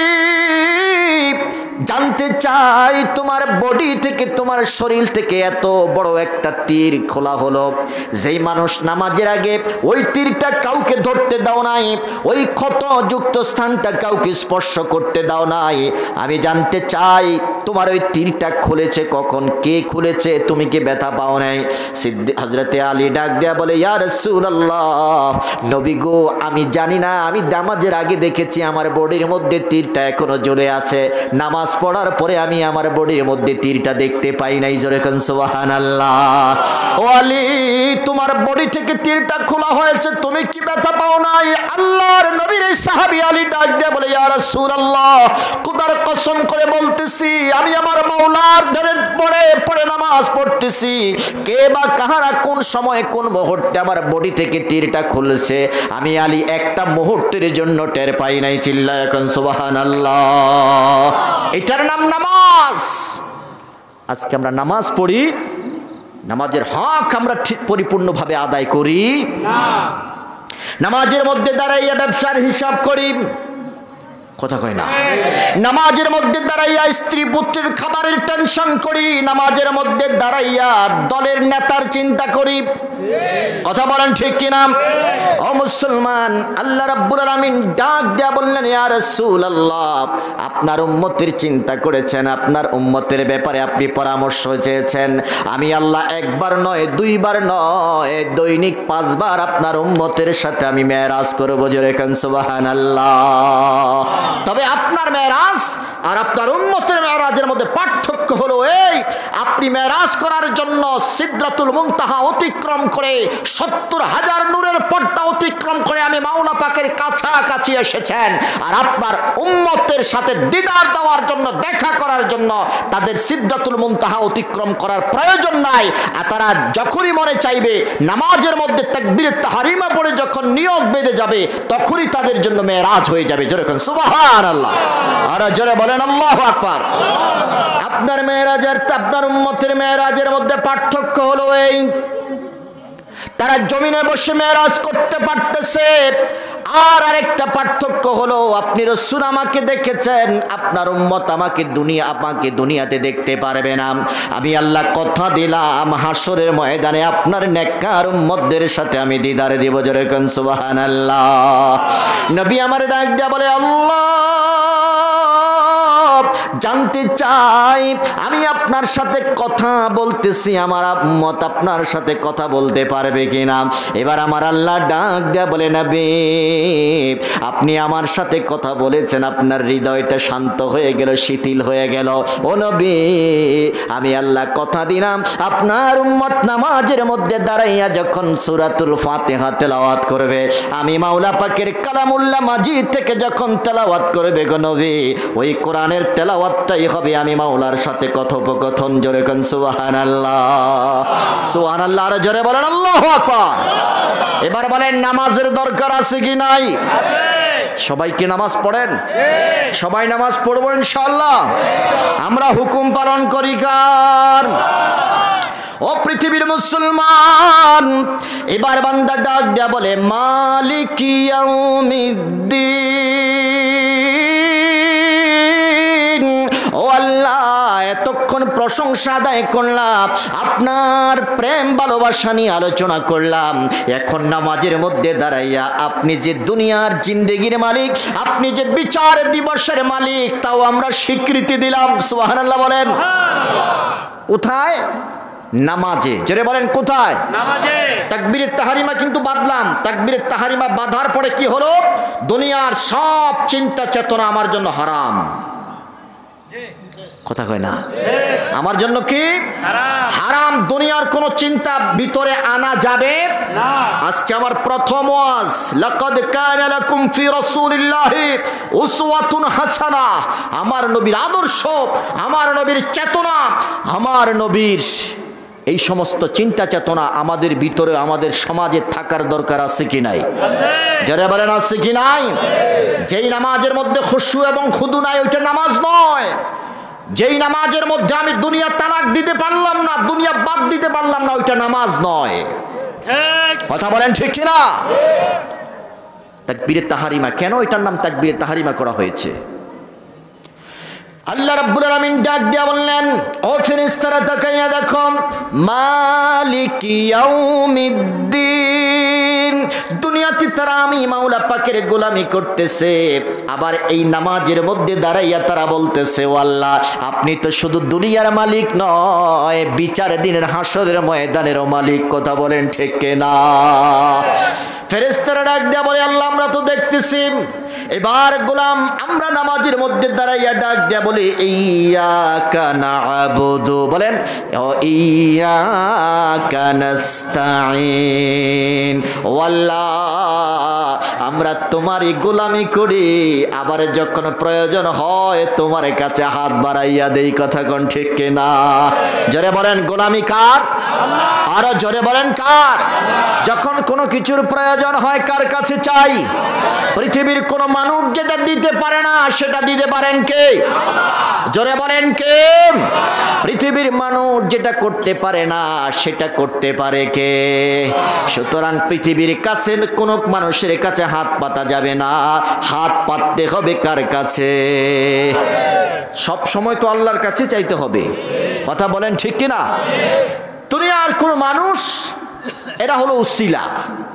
জানতে চাই তোমার বডি থেকে, তোমার শরীর থেকে এত বড় একটা তীর খোলা হলো, যেই মানুষ নামাজের আগে ওই তীরটা কাউকে ধরতে দাও নাই, ওই ক্ষতযুক্ত স্থানটা কাউকে স্পর্শ করতে দাও নাই, আমি জানতে চাই তোমার ওই তীরটা খুলেছে কখন, কে খুলেছে, তুমি কি ব্যথা পাও নাই? সিদ্দিক হযরতে আলী ডাক দেয়া বলে, ইয়া রাসূলুল্লাহ, নবী গো আমি জানি না, আমি নামাজের আগে দেখেছি আমার বডির মধ্যে তীরটা এখনো জ্বলে আছে, নামাজ পড়ার পরে আমি আমার বডির মধ্যে তীরটা দেখতে পাই নাই। জোরে কোন সুবহানাল্লাহ। ও আলী তোমার বডি থেকে তীরটা খোলা হয়েছে, তুমি কি ব্যথা পাও নাই? আল্লাহর নবীর এই সাহাবী আলী ডাক দিয়ে বলে, ইয়া রাসূলুল্লাহ, খোদার কসম করে বলতেছি আমি আমার মাওলার ধারে পড়ে পড়ে নামাজ পড়তেছি, কে বা কাহারা কোন সময় কোন মুহূর্তে আমার বডি থেকে তীরটা খুলেছে আমি আলী একটা মুহূর্তের জন্য টের পাই নাই। চিল্লায় কোন সুবহানাল্লাহ। এটার নাম নামাজ। আজকে আমরা নামাজ পড়ি, নামাজের হক আমরা ঠিক পরিপূর্ণভাবে আদায় করি না। নামাজের মধ্যে দাঁড়াইয়া ব্যবসার হিসাব করি, কথা কয় না। নামাজের মধ্যে দাঁড়াইয়া স্ত্রী পুত্রের খাবারের টেনশন করি, নামাজের মধ্যে দাঁড়াইয়া দলের নেতার চিন্তা করি, কথা বলেন ঠিক কিনা? ও মুসলমান, আল্লাহ রাব্বুল আলামিন ডাক দেয়া বললেন, ইয়া রাসূলুল্লাহ, আপনার উম্মতের চিন্তা করেছেন, আপনার উম্মতের ব্যাপারে আপনি পরামর্শ চেয়েছেন, আমি আল্লাহ একবার নয় দুইবার নয় দৈনিক পাঁচবার আপনার উম্মতের সাথে আমি মেরাজ করব। জোরে কোন সুবহানাল্লাহ। তবে আপনার মেরাজ আর আপনার উম্মতের মেরাজের মধ্যে পার্থক্য হলো এই, আপনি মেরাজ করার জন্য সিদরাতুল মুনতাহা অতিক্রম করে সত্তর হাজার নূরের পর্দা অতিক্রম করে আমি মাওলা পাকের কাছাকাছি এসেছেন, আর আপনার উম্মতের সাথে দিদার দেওয়ার জন্য, দেখা করার জন্য তাদের সিদরাতুল মুনতাহা অতিক্রম করার প্রয়োজন নাই। আর তারা যখনই মনে চাইবে নামাজের মধ্যে তাকবীরে তাহরিমা পড়ে যখন নিয়ত বেঁধে যাবে, তখনই তাদের জন্য মেরাজ হয়ে যাবে। জোরে কোন সুবহানাল্লাহ। আর জোরে বলেন আল্লাহু আকবার। আপনার মেরাজের আপনার উম্মতের মেরাজের মধ্যে পার্থক্য হলো এই, তারা জমিনে বসে মেরাজ করতে পারতেছে, আর আরেকটা পার্থক্য হলো আপনি রাসূল আমাকে দেখেছেন, আপনার উম্মত আমাকে দুনিয়া আমাকে দুনিয়াতে দেখতে পারবে না। আমি আল্লাহ কথা দিলাম হাসরের ময়দানে আপনার নেককার উম্মতদের সাথে আমি দিদার দিব। জোরে কোন সুবহানাল্লাহ। নবী আমার ডাক দিয়া বলে, আল্লাহ জানতে চাই আমি আপনার সাথে কথা বলতেছি, আমার উম্মত আপনার সাথে কথা বলতে পারবে কিনা। এবার আমার আল্লাহ ডাক দেয়া বলে, নবী আপনি আমার সাথে কথা বলেছেন, আপনার হৃদয়টা শান্ত হয়ে গেল, শিথিল হয়ে গেল। ও নবী আমি আল্লাহ কথা দিলাম আপনার উম্মত নামাজের মধ্যে দাঁড়াইয়া যখন সূরাতুল ফাতিহা তেলাওয়াত করবে, আমি মাওলা পাকের কালামুল্লাহ মাজিদ থেকে যখন তেলাওয়াত করবে গো নবী, ওই কোরআনের তেলাওয়াতটাই হবে আমি মাওলার সাথে কথোপকথন। জোরে কোন সুবহানাল্লাহ। সুবহানাল্লাহ। আর জোরে বলেন আল্লাহু আকবার। এবার বলেন নামাজের দরকার আছে কি নাই? সবাই কি নামাজ পড়েন? সবাই নামাজ পড়বো ইনশাআল্লাহ। আমরা হুকুম পালন করি কার? ও পৃথিবীর মুসলমান, এবার বান্দা ডাক দেয়া বলে, মালিকি ইয়াউমিদ্দিন। ও আল্লাহ এতক্ষণ প্রশংসা আদায় করলাম, আপনার প্রেম ভালোবাসা নিয়ে আলোচনা করলাম, এখন নামাজের মধ্যে দাঁড়াইয়া আপনি যে দুনিয়ার জিন্দেগির মালিক, আপনি যে বিচার দিবসের মালিক, তাও আমরা স্বীকৃতি দিলাম। সুবহানাল্লাহ বলেন। কোথায়? নামাজে। জোরে বলেন কোথায়? নামাজে। তাকবীরে তাহরিমা কিন্তু বাদলাম। তাকবীরে তাহরিমা বাঁধার পরে কি হলো? দুনিয়ার সব চিন্তা চেতনা আমার জন্য হারাম। কথা কয় না? আমার জন্য কি হারাম? দুনিয়ার কোন চিন্তা ভিতরে আনা যাবে না। আজকে আমার প্রথম ওয়াজ, লাকাদ কানা লাকুম ফি রাসূলিল্লাহি উসওয়াতুন হাসানাহ। আমার নবীর আদর্শ, আমার নবীর চেতনা, আমার নবীর এই সমস্ত চিন্তা চেতনা আমাদের ভিতরে আমাদের সমাজে থাকার দরকার আছে কি নাই? যারা বলেন আছে কি নাই? যেই নামাজের মধ্যে খুশু এবং খুদু নাই ওইটা নামাজ নয়। যেই নামাজের মধ্যে আমি দুনিয়া তালাক দিতে পারলাম না, দুনিয়া বাদ দিতে পারলাম না, ওইটা নামাজ নয়। কথা বলেন ঠিক কিনা? তাকবীরে তাহরিমা, কেন এটার নাম তাকবীরে তাহরিমা করা হয়েছে? আল্লাহ রাব্বুল আলামিন ডাক দিয়া বললেন, ও ফেরেশতারা তাকাইয়া দেখো, মালিকি ইয়াউমিদ্দিন। দুনিয়াতে তারা আমি মাওলা পাকের গোলামি করতেছে, আবার এই নামাজের মধ্যে দাঁড়াইয়া তারা বলতেছে, ও আল্লাহ আপনি তো শুধু দুনিয়ার মালিক নয়, বিচার দিনের হাসরের ময়দানেরও মালিক। কথা বলেন ঠিক কিনা? ফেরেশতারা ডাক দিয়া বলে, আল্লাহ আমরা তো দেখতেছি। এবার গোলাম আমরা নামাজের মধ্যে দাঁড়াইয়া ডাক দিয়া বলি, ইয়্যাকা না'বুদু, বলেন ও ইয়্যাকা নাস্তাঈন। ও আল্লাহ আমরা তোমারই গোলামি করি, আবার যখন প্রয়োজন হয় তোমার কাছে হাত বাড়াইয়া দেই। কথা কোন ঠিক কিনা? জোরে বলেন গোলামি কার? আরো জোরে বলেন কার? যখন কোনো কিছুর প্রয়োজন হয় কার কাছে চাই? পৃথিবীর কোন মানুষ যেটা দিতে পারে না সেটা দিতে পারেন কে? জোরে বলেন কে? পৃথিবীর মানুষ যেটা করতে পারে না সেটা করতে পারে কে? সুতরাং পৃথিবীর কাছে কোন মানুষের কাছে হাত পাতা যাবে না, হাত পাততে হবে কার কাছে? সব সময় তো আল্লাহর কাছে চাইতে হবে। কথা বলেন ঠিক কিনা? দুনিয়ার কোন মানুষ এরা হলো উসিলা।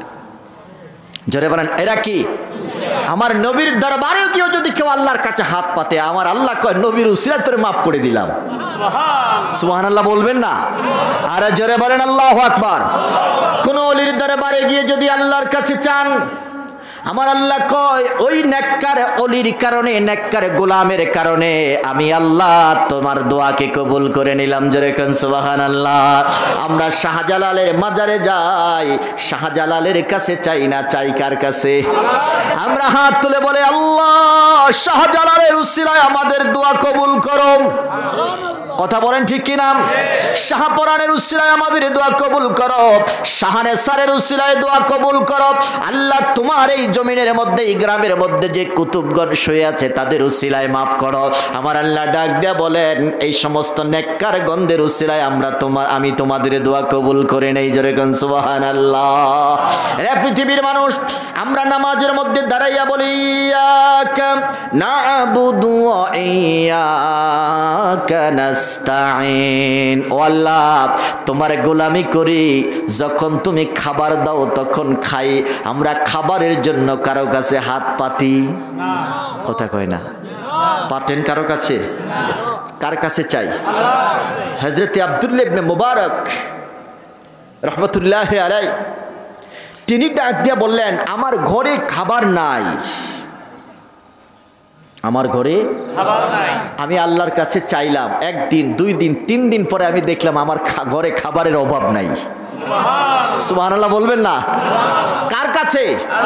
জোরে বলেন এরা কি? আমার নবীর দরবারে গিয়েও যদি কেউ আল্লাহর কাছে হাত পাতে, আমার আল্লাহ কয় নবীর উসিলা তোরে মাফ করে দিলাম। সুবহানাল্লাহ বলবেন না? আর জোরে বলেন আল্লাহু আকবার। কোন ওলির দরবারে গিয়ে যদি আল্লাহর কাছে চান, আমার আল্লাহ কয় ওই নেককার ওলির কারণে, নেককার গোলামের কারণে আমি আল্লাহ তোমার দোয়াকে কবুল করে নিলাম। জোরে কোন সুবহানাল্লাহ। আমরা শাহজালালের মাজারে যাই, শাহজালালের কাছে চাই না, চাই কার কাছে? আমরা হাত তুলে বলে, আল্লাহ শাহজালালের উসিলায় আমাদের দোয়া কবুল করো। কথা বলেন ঠিক কিনা? শাহপরানের উসিলায় আমাদের দোয়া কবুল করো, শাহানে সারের উসিলায় দোয়া কবুল করো। আল্লাহ তোমার এই জমিনের মধ্যে, এই গ্রামের মধ্যে যে কুতুবগণ শুয়ে আছে তাদের উসিলায় মাফ করো। আমার আল্লাহ ডাক দিয়া বলেন, এই সমস্ত নেককার গন্ধের উসিলায় আমরা তোমার আমি তোমাদের দোয়া কবুল করে নেই। জোরে কোন সুবহানাল্লাহ। রে পৃথিবীর মানুষ, আমরা নামাজের মধ্যে দাঁড়াইয়া বলি ইয়াকা না'বুদু ওয়া ইয়াকা নাস্তাঈন। ও আল্লাহ, তোমার গোলামি করি, যখন তুমি খাবার দাও তখন খাই। আমরা খাবারের জন্য কারো কাছে হাত পাতি না। কথা কয় না? পাতেন কারো কাছে? কার কাছে চাই? হযরতে আব্দুল্লাহ ইবনে মুবারক রহমতুল্লাহ আলাইহি তিনি ডাক দিয়া বললেন, আমার ঘরে খাবার নাই, আমার ঘরে খাবার নাই। আমি আল্লাহর কাছে চাইলাম, একদিন দুই দিন তিন দিন পরে আমি দেখলাম আমার ঘরে খাবারের অভাব নাই। সুবহানাল্লাহ, সুবহানাল্লাহ বলবেন না? কার কাছে?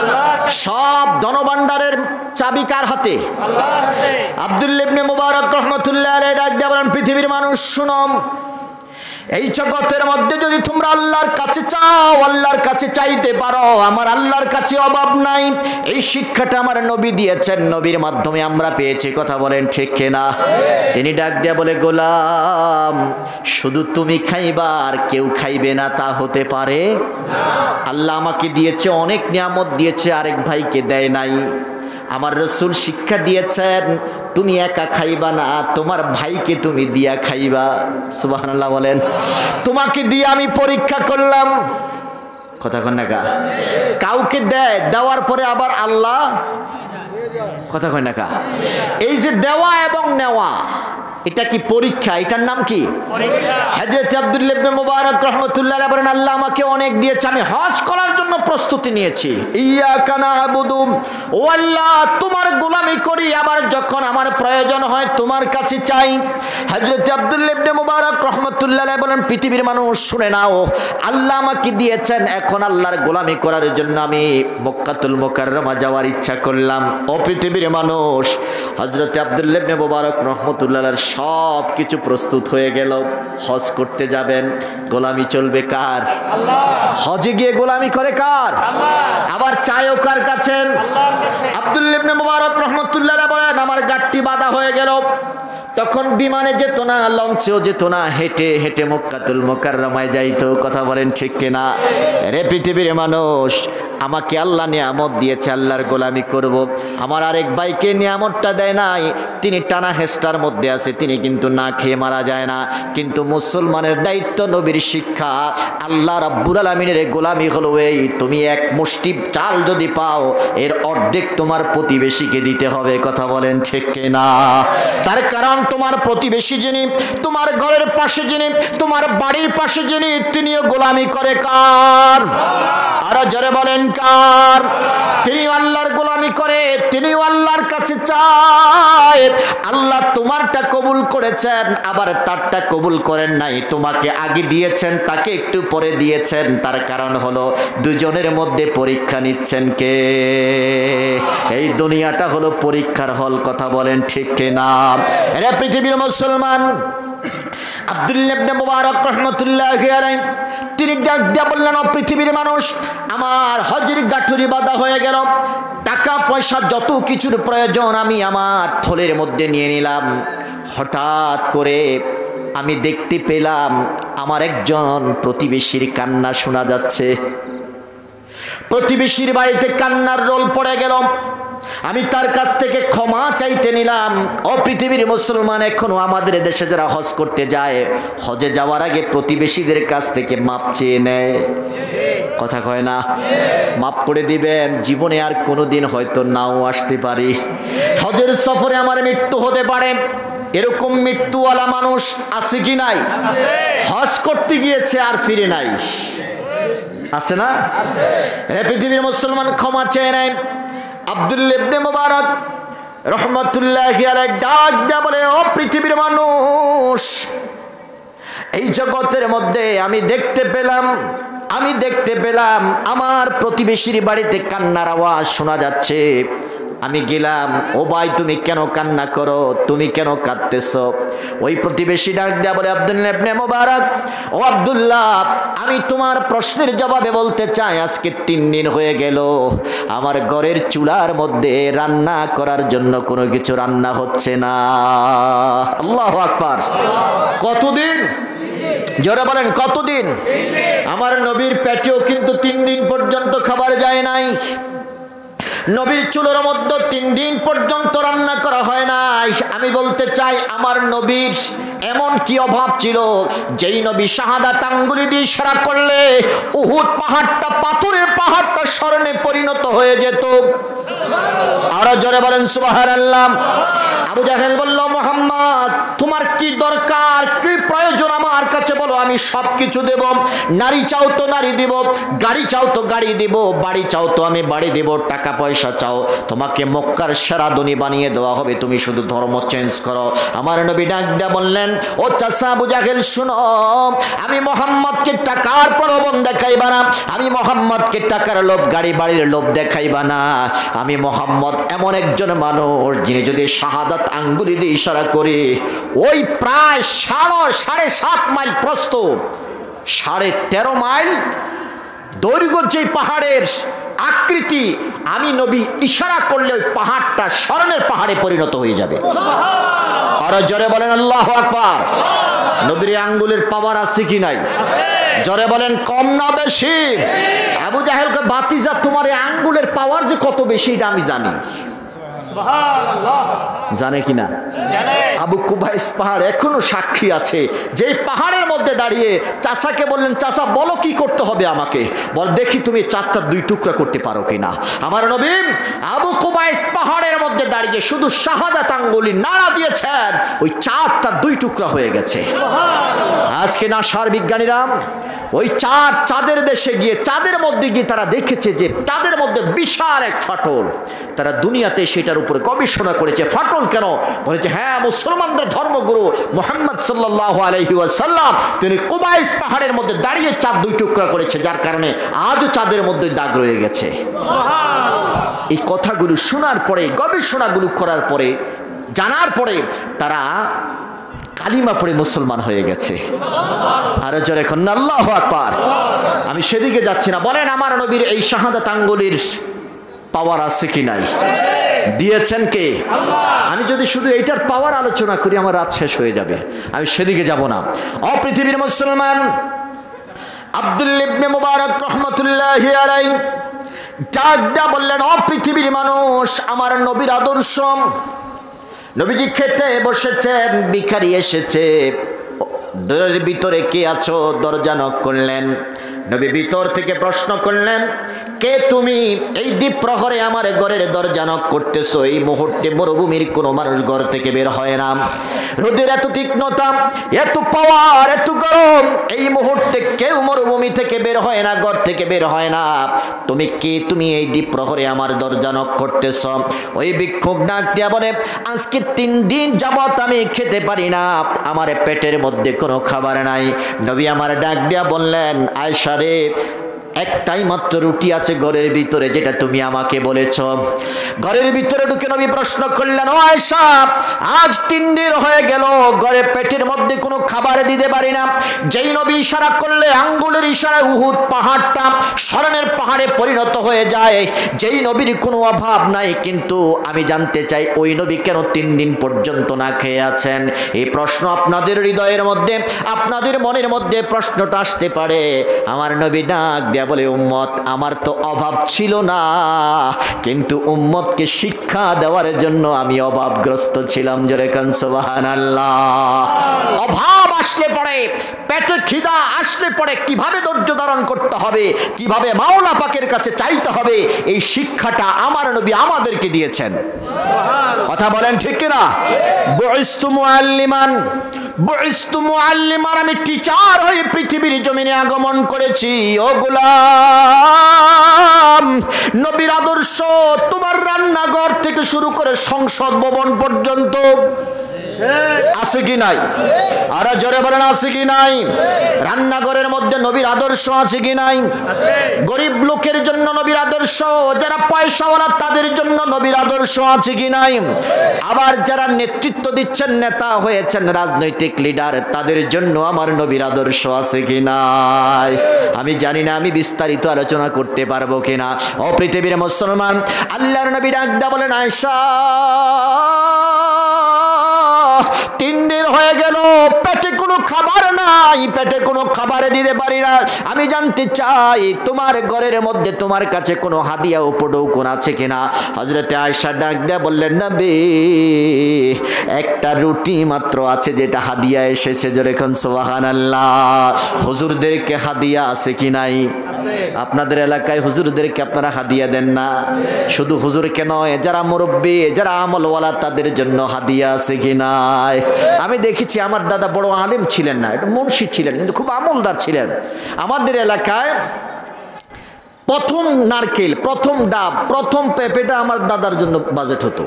সব ধনভাণ্ডারের চাবি কার হাতে? আল্লাহর হাতে। আব্দুল্লাহ ইবনে মুবারক রহমাতুল্লাহ আলাইহি ডাক দিয়া বলেন, পৃথিবীর মানুষ শুনো, এই জগতের মধ্যে যদি তোমরা আল্লাহর কাছে চাও, আল্লাহর কাছে চাইতে পারো, আমার আল্লাহর কাছে অভাব নাই। এই শিক্ষাটা আমার নবী দিয়েছেন, নবীর মাধ্যমে আমরা পেয়েছি। কথা বলেন ঠিক কিনা? তিনি ডাক দিয়া বলে, গোলাম, শুধু তুমি খাইবা আর কেউ খাইবে না তা হতে পারে না। আল্লাহ আমাকে দিয়েছে, অনেক নিয়ামত দিয়েছে, আরেক ভাইকে দেয় নাই। আমার রাসূল শিক্ষা দিয়েছেন, তুমি একা খাইবা না, তোমার ভাইকে তুমি দিয়া খাইবা। সুবহানাল্লাহ বলেন। তোমাকে দিয়ে আমি পরীক্ষা করলাম। কথা কন না? কা কাউকে দেয়, দেওয়ার পরে আবার আল্লাহ, কথা কয় না কা? এই যে দেওয়া এবং নেওয়া, এটা কি পরীক্ষা? এটার নাম কি? পরীক্ষা। হযরত আব্দুল্লাহ ইবনে মুবারক রাহমাতুল্লাহ আলাইহি বলেন, আল্লাহ আমাকে অনেক দিয়েছে, আমি হজ করার জন্য প্রস্তুতি নিয়েছি। ইয়াকা না'বুদু, ও আল্লাহ তোমার গোলামি করি, আবার যখন আমার প্রয়োজন হয় তোমার কাছে চাই। হযরত আব্দুল্লাহ ইবনে মুবারক রাহমাতুল্লাহ আলাইহি বলেন, পৃথিবীর মানুষ শুনে নাও, আল্লাহ আমাকে দিয়েছেন, এখন আল্লাহর গোলামি করার জন্য আমি মক্কাতুল মুকাররমা যাওয়ার ইচ্ছা করলাম। ও পৃথিবীর মানুষ, হযরত আব্দুল্লাহ ইবনে মুবারক রাহমাতুল্লাহ আলাইহি সব কিছু প্রস্তুত হয়ে গেল, হজ করতে যাবেন। গোলামি চলবে কার? আল্লাহ। হজে গিয়ে গোলামি করে কার? আল্লাহ। আবার চায়ও কার কাছে? আল্লাহর কাছে। আব্দুল্লাহ ইবনে মুবারক রাহমাতুল্লাহ আলাইহি বলেন, আমার গাড়ি বাঁধা হয়ে গেল, তখন বিমানে যেত না, লঞ্চেও যেত না, হেঁটে হেঁটে মক্কাতুল মুকাররমায় যাইতো। কথা বলেন ঠিক কিনা? রে পৃথিবীর মানুষ, আমাকে আল্লাহ নিয়ামত দিয়েছে, আল্লাহর গোলামি করব। আমার আরেক ভাইকে নিয়ামতটা দেয় নাই, তিনি টানা হেস্টার মধ্যে আছে, তিনি কিন্তু না খেয়ে মারা যায় না। কিন্তু মুসলমানের দায়িত্ব, নবীর শিক্ষা, আল্লাহ রাব্বুল আলামিনের গোলামি হলো এই, তুমি এক মুষ্টি চাল যদি পাও, এর অর্ধেক তোমার প্রতিবেশীকে দিতে হবে। কথা বলেন ঠিক কিনা? তার কারণ তোমার প্রতিবেশী যিনি, তোমার ঘরের পাশে যিনি, তোমার বাড়ির পাশে যিনি, তিনিও গোলামি করে কার? আরো জোরে বলেন কার? তিনি আল্লাহর গোলামি করে, তিনিও আল্লাহর কাছে চায়। আল্লাহ তোমারটা কবুল করেছেন, আবার তারটা কবুল করেন নাই। তোমাকে আগে দিয়েছেন, তাকে একটু পরে দিয়েছেন। তার কারণ হলো দুজনের মধ্যে পরীক্ষা নিচ্ছেন কে? এই দুনিয়াটা হলো পরীক্ষার হল। কথা বলেন ঠিক কিনা? রে পৃথিবীর মুসলমান, আব্দুল্লাহ ইবনে মুবারক রাহমাতুল্লাহি আলাইহি তিনি ডাক দিয়া বললেন, ও পৃথিবীর মানুষ, আমার হজের গাঠুরি বাঁধা হয়ে গেল, টাকা পয়সা যত কিছুর প্রয়োজন আমি আমার থলের মধ্যে নিয়ে নিলাম। হঠাৎ করে আমি দেখতে পেলাম আমার একজন প্রতিবেশীর কান্না শোনা যাচ্ছে। প্রতিবেশীর বাড়িতে কান্নার রোল পড়ে গেল। আমি তার কাছ থেকে ক্ষমা চাইতে নিলাম। ও পৃথিবীর মুসলমান, এখনো আমাদের দেশে যারা হজ করতে যায়, হজে যাওয়ার আগে প্রতিবেশীদের কাছ থেকে মাপ চেয়ে নেয়। কথা কয় না? মাপ করে দিবেন, জীবনে আর কোনোদিন হয়তো নাও আসতে পারি। হজের সফরে আমার মৃত্যু হতে পারে, এরকম মৃত্যুওয়ালা মানুষ আছে কি নাই? হজ করতে গিয়েছে আর ফিরে নাই, আছে না? হে পৃথিবীর মুসলমান, ক্ষমা চেয়ে নেয়। আব্দুল্লাহ ইবনে মুবারক রহমাতুল্লাহি আলাইহি ডাক দিয়া বলে, ও পৃথিবীর মানুষ, এই জগতের মধ্যে আমি দেখতে পেলাম আমি দেখতে পেলাম আমার প্রতিবেশীর বাড়িতে কান্নার আওয়াজ শোনা যাচ্ছে। আমি গেলাম, ও ভাই তুমি কেন কান্না করো, তুমি কেন কাঁদতেছ? ওই প্রতিবেশী ডাক দেয়া বলে, আব্দুল্লাহ ইবনে মুবারক, ও আব্দুল্লাহ, আমি তোমার প্রশ্নের জবাবে বলতে চাই, আজকে তিন দিন হয়ে গেল আমার ঘরের চুলার মধ্যে রান্না করার জন্য কোনো কিছু রান্না হচ্ছে না। আল্লাহু আকবার। কতদিন? জোরে বলেন কতদিন? আমার নবীর পেটেও কিন্তু তিন দিন পর্যন্ত খাবার যায় নাই। নবীর চুলের মধ্যে তিন দিন পর্যন্ত রান্না করা হয় নাই। আমি বলতে চাই, আমার নবীর এমন কি অভাব ছিল যেই নবী শাহাদাত আঙ্গুলি দিয়ে ইশারা করলে উহুদ পাহাড়টা, পাথরের পাহাড়টা স্বর্ণে পরিণত হয়ে যেত? আরো জোরে বলেন সুবহানাল্লাহ। আবু জাহেল বলল, মুহাম্মদ তোমার কি দরকার, কি প্রয়োজন আমার কাছে বলো, আমি সব কিছু দেব। নারী চাও তো নারী দিব, গাড়ি চাও তো গাড়ি দিব, বাড়ি চাও তো আমি বাড়ি দেব, টাকা পয়সা চাও তোমাকে মক্কার সেরা ধনী বানিয়ে দেওয়া হবে, তুমি শুধু ধর্ম চেঞ্জ করো। আমার নবী ডাক দিয়া বললেন, ও চাচা আবু জাহেল শুনো, আমি মোহাম্মদকে টাকার প্রলোভন দেখাইবা না, আমি মোহাম্মদকে টাকার লোভ, গাড়ি বাড়ির লোভ দেখাইবা না। আমি মোহাম্মদ এমন একজন মানুষ যিনি যদি শাহাদাত আঙ্গুলি দিয়ে ইশারা করে ওই প্রায় সাড়ে সাড়ে সাত মাইল প্রস্থ, সাড়ে তেরো মাইল দৈর্ঘ্য যে পাহাড়ের আকৃতি, আমি নবী ইশারা করলে ওই পাহাড়টা স্বর্ণের পাহাড়ে পরিণত হয়ে যাবে। আর জোরে বলেন আল্লাহু আকবার। নবীর আঙ্গুলের পাওয়ার আছে কি নাই? জোরে বলেন কম না বেশি? আবু জাহেলকে, বাতিজা তোমার এই আঙ্গুলের পাওয়ার যে কত বেশি এটা আমি জানি। জানে কিনা? আবু কুবাইস পাহাড় এখনো সাক্ষী আছে, যে পাহাড়ের মধ্যে দাঁড়িয়ে চাচাকে বললেন, চাচা বলো কি করতে হবে আমাকে, বল দেখি তুমি চারটা দুই টুকরা করতে পারো কিনা। আমার নবী আবু কুবাইস পাহাড়ের মধ্যে দাঁড়িয়ে শুধু শাহাদাত আঙ্গুলি নাড়া দিয়েছেন, ওই চারটা দুই টুকরা হয়ে গেছে। আজকে নাসার বিজ্ঞানীরা ওই চাঁদ, চাঁদের দেশে গিয়ে, চাঁদের মধ্যে গিয়ে তারা দেখেছে যে চাঁদের মধ্যে বিশাল এক ফাটল। তারা দুনিয়াতে সেটার উপরে গবেষণা করেছে, ফাটল কেন? বলেছে হ্যাঁ, মুসলমানদের ধর্মগুরু মুহাম্মদ সাল্লাল্লাহু আলাইহি ওয়াসাল্লাম তিনি কুবাইস পাহাড়ের মধ্যে দাঁড়িয়ে চাঁদ দুই টুকরা করেছে, যার কারণে আজও চাঁদের মধ্যে দাগ রয়ে গেছে। এই কথাগুলো শোনার পরে, গবেষণাগুলো করার পরে, জানার পরে তারা কালিমা পড়ে মুসলমান হয়ে গেছে। আরো জোরে এখন আল্লাহু আকবার। আমি সেদিকে যাচ্ছি না, বলেন আমার নবীর এই শাহাদাত আঙ্গুলির পাওয়ার আছে কি নাই? দিয়েছেন কে? আমি যদি শুধু এইটার পাওয়ার আলোচনা করি আমার রাত শেষ হয়ে যাবে, আমি সেদিকে যাব না। ও পৃথিবীর মুসলমান, আব্দুল্লাহ ইবনে মুবারক রাহমাতুল্লাহি আলাইহি ডাক দিয়া বললেন, ও পৃথিবীর মানুষ, আমার নবীর আদর্শ, নবীজি খেতে বসেছেন, ভিখারি এসেছে, দরের ভিতরে কে আছো? দরজা নক করলেন। নবী ভিতর থেকে প্রশ্ন করলেন, কে তুমি? এই দ্বীপ প্রহরে আমার ঘরের দরজা নক করতেছো। এই মুহূর্তে মরুভূমির কোনো মানুষ ঘর থেকে বের হয় না, রোদের এত তীক্ষ্ণতা, এত পাওয়ার, এত গরম, এই মুহূর্তে কেউ মরুভূমি থেকে বের হয় না, ঘর থেকে বের হয় না। তুমি কে? তুমি এই দ্বীপ প্রহরে আমার দরজা নক করতেছ। ওই ভিক্ষুক ডাক দিয়া বলে, আজকে তিন দিন যাবত আমি খেতে পারি না, আমার পেটের মধ্যে কোনো খাবার নাই। নবী আমার ডাক দিয়া বললেন, আয়েশা রে, একটাই মাত্র রুটি আছে ঘরের ভিতরে, যেটা তুমি আমাকে বলেছ। ঘরের ভিতরে ঢুকে নবী প্রশ্ন করলেন, ও আয়েশা, আজ তিন দিন হয়ে গেল ঘরে পেটের মধ্যে কোনো খাবার দিতে পারি না। যেই নবী ইশারা করলে আঙ্গুলের ইশারায় উহুদ পাহাড়টা স্বর্ণের পাহাড়ে পরিণত হয়ে যায়, যেই নবীর কোনো অভাব নাই, কিন্তু আমি জানতে চাই ওই নবী কেন তিন দিন পর্যন্ত না খেয়ে আছেন? এই প্রশ্ন আপনাদের হৃদয়ের মধ্যে, আপনাদের মনের মধ্যে প্রশ্নটা আসতে পারে। আমার নবী ডাক দিয়া বলে, উম্মত, আমার তো অভাব ছিল না, কিন্তু উম্মতকে শিক্ষা দেওয়ার জন্য আমি অভাবগ্রস্ত ছিলাম। জোরে কান সুবহানাল্লাহ। অভাব আসলে পরে, পেটে খিদা আসলে পরে কিভাবে ধৈর্য ধারণ করতে হবে, কিভাবে মাওলা পাকের কাছে চাইতে হবে, এই শিক্ষাটা আমার নবী আমাদেরকে দিয়েছেন। কথা বলেন ঠিক কিনা? বুইস্তু মুআল্লিমান, বুইস্তু মুআল্লিমান, আমি টিচার হয়ে পৃথিবীর জমিনে আগমন করেছি। ও গোলাম, নবীর আদর্শ তোমার রান্নাঘর থেকে শুরু করে সংসদ ভবন পর্যন্ত আছে কি নাই? আর জোরে বলেন আছে কি নাই? রান্নাঘরের মধ্যে নবীর আদর্শ আছে কি নাই? গরিব লোকের জন্য নবীর আদর্শ, যারা পয়সাওয়ালা তাদের জন্য নবীর আদর্শ আছে কি নাই? আবার যারা নেতৃত্ব দিচ্ছেন, নেতা হয়েছেন, রাজনৈতিক লিডার, তাদের জন্য আমার নবীর আদর্শ আছে কি নাই? আমি জানি না আমি বিস্তারিত আলোচনা করতে পারবো কিনা। ও পৃথিবীর মুসলমান, আল্লাহর নবী ডাক দা বলেন, আয়েশা তিন দিন হয়ে গেল পেটে কোনো খাবার নাই, পেটে কোনো খাবার দিতে পারি না। আমি জানতে চাই তোমার ঘরের মধ্যে তোমার কাছে কোনো হাদিয়া উপঢৌকন আছে কিনা? হযরতে আয়েশা ডাক দিয়ে বললেন, নবী একটা রুটি মাত্র আছে যেটা হাদিয়া এসেছে। জোরে কোন সুবহানাল্লাহ। হুজুরদেরকে হাদিয়া আছে কি নাই? আপনাদের এলাকায় হুজুরদেরকে আপনারা হাদিয়া দেন না? শুধু হুজুরকে নয়, যারা মুরব্বী, যারা আমলওয়ালা, তাদের জন্য হাদিয়া আছে কি নাই? আমি দেখেছি আমার দাদা বড় আলেম ছিলেন না, একটু মুন্সি ছিলেন, কিন্তু খুব আমলদার ছিলেন। আমাদের এলাকায় প্রথম নারকেল, প্রথম ডাব, প্রথম পেঁপেটা আমার দাদার জন্য বাজেট হতো।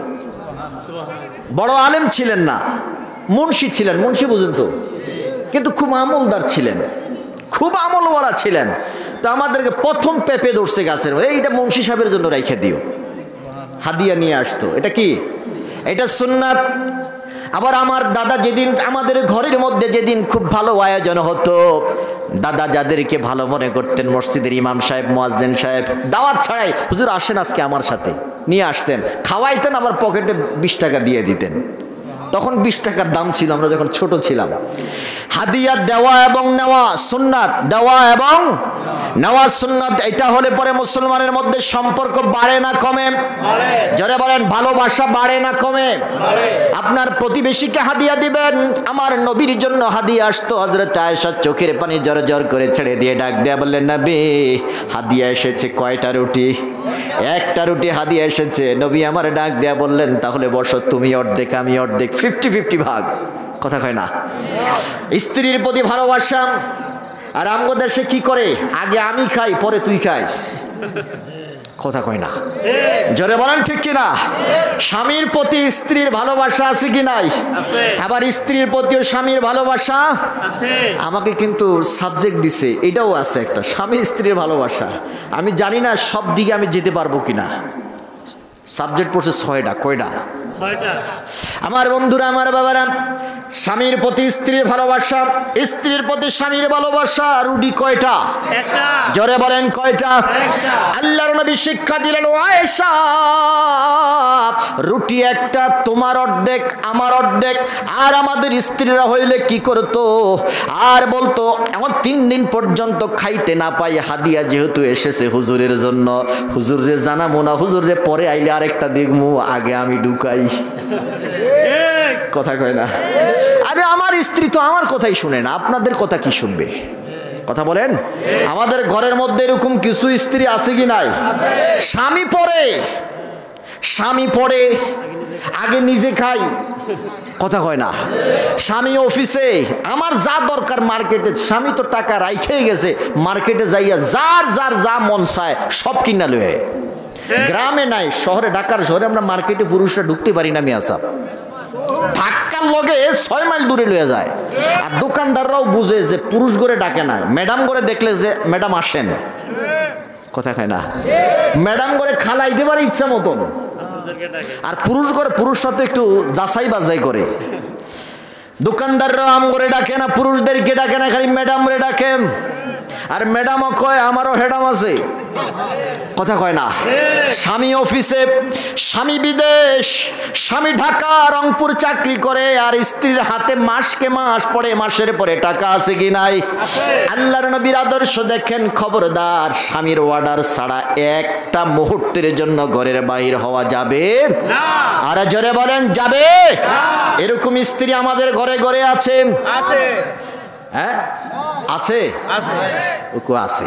বড় আলেম ছিলেন না, মুন্সি ছিলেন, মুন্সি বুঝেন তো, কিন্তু খুব আমলদার ছিলেন, খুব আমলওয়ালা ছিলেন। তো আমাদেরকে প্রথম পেঁপে ধরছে গাছের, এইটা মুন্সি সাহেবের জন্য রেখে দিও, হাদিয়া নিয়ে আসতো। এটা কি? এটা সুন্নাত। আবার আমার দাদা যেদিন আমাদের ঘরের মধ্যে যেদিন খুব ভালো আয়োজন হতো, দাদা যাদেরকে ভালো মনে করতেন, মসজিদের ইমাম সাহেব, মুয়াজ্জিন সাহেব, দাওয়াত ছাড়াই হুজুর আসেন আজকে আমার সাথে, নিয়ে আসতেন, খাওয়াইতেন, আমার পকেটে বিশ টাকা দিয়ে দিতেন। তখন বিশ টাকার দাম ছিল, আমরা যখন ছোট ছিলাম। হাদিয়া দেওয়া এবং নেওয়া সুন্নাত, দেওয়া এবং নেওয়া সুন্নাত। এটা হলে পরে মুসলমানের মধ্যে সম্পর্ক বাড়ে না কমে? যারা বলেন ভালোবাসা বাড়ে না কমে? আপনার প্রতিবেশীকে হাদিয়া দিবেন। আমার নবীর জন্য হাদিয়া আসতো। হযরত আয়েশা চোখের পানি জর জর করে ছেড়ে দিয়ে ডাক দেয়া বললেন, নবী হাদিয়া এসেছে কয়টা রুটি? একটা রুটি হাদিয়া এসেছে। নবী আমার ডাক দেয়া বললেন, তাহলে বসো, তুমি অর্ধেক আমি অর্ধেক, ফিফটি ফিফটি ভাগ। কথা কয় না? স্ত্রীর প্রতি ভালোবাসা। আর আমগো দেশে কি করে? আগে আমি খাই, পরে তুই খাইস। কথা কয় না? জোরে বলেন ঠিক কিনা? স্বামীর প্রতি স্ত্রীর ভালোবাসা আছে কি নাই? আবার স্ত্রীর প্রতিও স্বামীর ভালোবাসা আছে। আমাকে কিন্তু সাবজেক্ট দিছে, এটাও আছে একটা, স্বামী স্ত্রীর ভালোবাসা। আমি জানি না সব দিকে আমি যেতে পারবো কিনা। সাবজেক্ট পড়ছে ছয়টা। কয়টা? ছয়টা। আমার বন্ধুরা, আমার বাবারা, স্বামীর প্রতি স্ত্রীর ভালোবাসা, স্ত্রীর প্রতি স্বামীর ভালোবাসা। রুটি কয়টা? একটা। জোরে বলেন কয়টা? একটা। আল্লাহর নবী শিক্ষা দিলেন, আয়েশা রুটি একটা, তোমার অর্ধেক আমার অর্ধেক। আর আমাদের স্ত্রীরা হইলে কি করতো? আর বলতো, আমার তিন দিন পর্যন্ত খাইতে না পাই, হাদিয়া যেহেতু এসেছে হুজুরের জন্য, হুজুরে জানাবো না, হুজুরে পরে আইলে আরেকটা দেখবো, আগে আমি ঢুকাই। কথা কয় না? আরে আমার স্ত্রী তো আমার কথাই শুনে না, আপনাদের কথা কি শুনবে? কথা বলেন। আমাদের ঘরের মধ্যে এরকম কিছু স্ত্রী আছে কি নাই? স্বামী পড়ে, স্বামী পড়ে আগে নিজে খাই। কথা কয় না? স্বামী অফিসে, আমার যা দরকার মার্কেটে, স্বামী তো টাকা রাইখেই গেছে, মার্কেটে যাইয়া যার যার যা মন চায় সব কিনা লয়ে। গ্রামে নাই, শহরে, ঢাকার শহরে আমরা মার্কেটে পুরুষরা ঢুকতে পারি না। মিয়া সাহেব ধাক্কার লগে ছয় মাইল দূরে লয়ে যায়। আর দোকানদাররাও বুঝে যে পুরুষ ঘরে ডাকে না, ম্যাডাম ঘরে দেখলে যে ম্যাডাম আসেন। কথা খায় না? ম্যাডাম ঘরে খালাইতে পারে ইচ্ছা মতন, আর পুরুষ ঘরে পুরুষ সাথে একটু যাচাই বাজাই করে। দোকানদাররা আম করে ডাকে না, পুরুষদেরকে ডাকে না, খালি ম্যাডাম রে ডাকে। আর ম্যাডামও কয় আমারও হেডাম আছে। কথা কয় না? স্বামী অফিসে, স্বামী বিদেশ, স্বামী ঢাকা রংপুর চাকরি করে, আর স্ত্রীর হাতে মাসকে মাস পড়ে, মাসের পরে টাকা আছে কি নাই? আল্লাহর নবীর আদর্শ দেখেন, খবরদার স্বামীর অর্ডার ছাড়া একটা মুহূর্তের জন্য ঘরের বাইরে হওয়া যাবে না। আর জোরে বলেন যাবে? এরকম স্ত্রী আমাদের ঘরে ঘরে আছে। হ্যাঁ আছে, আছে।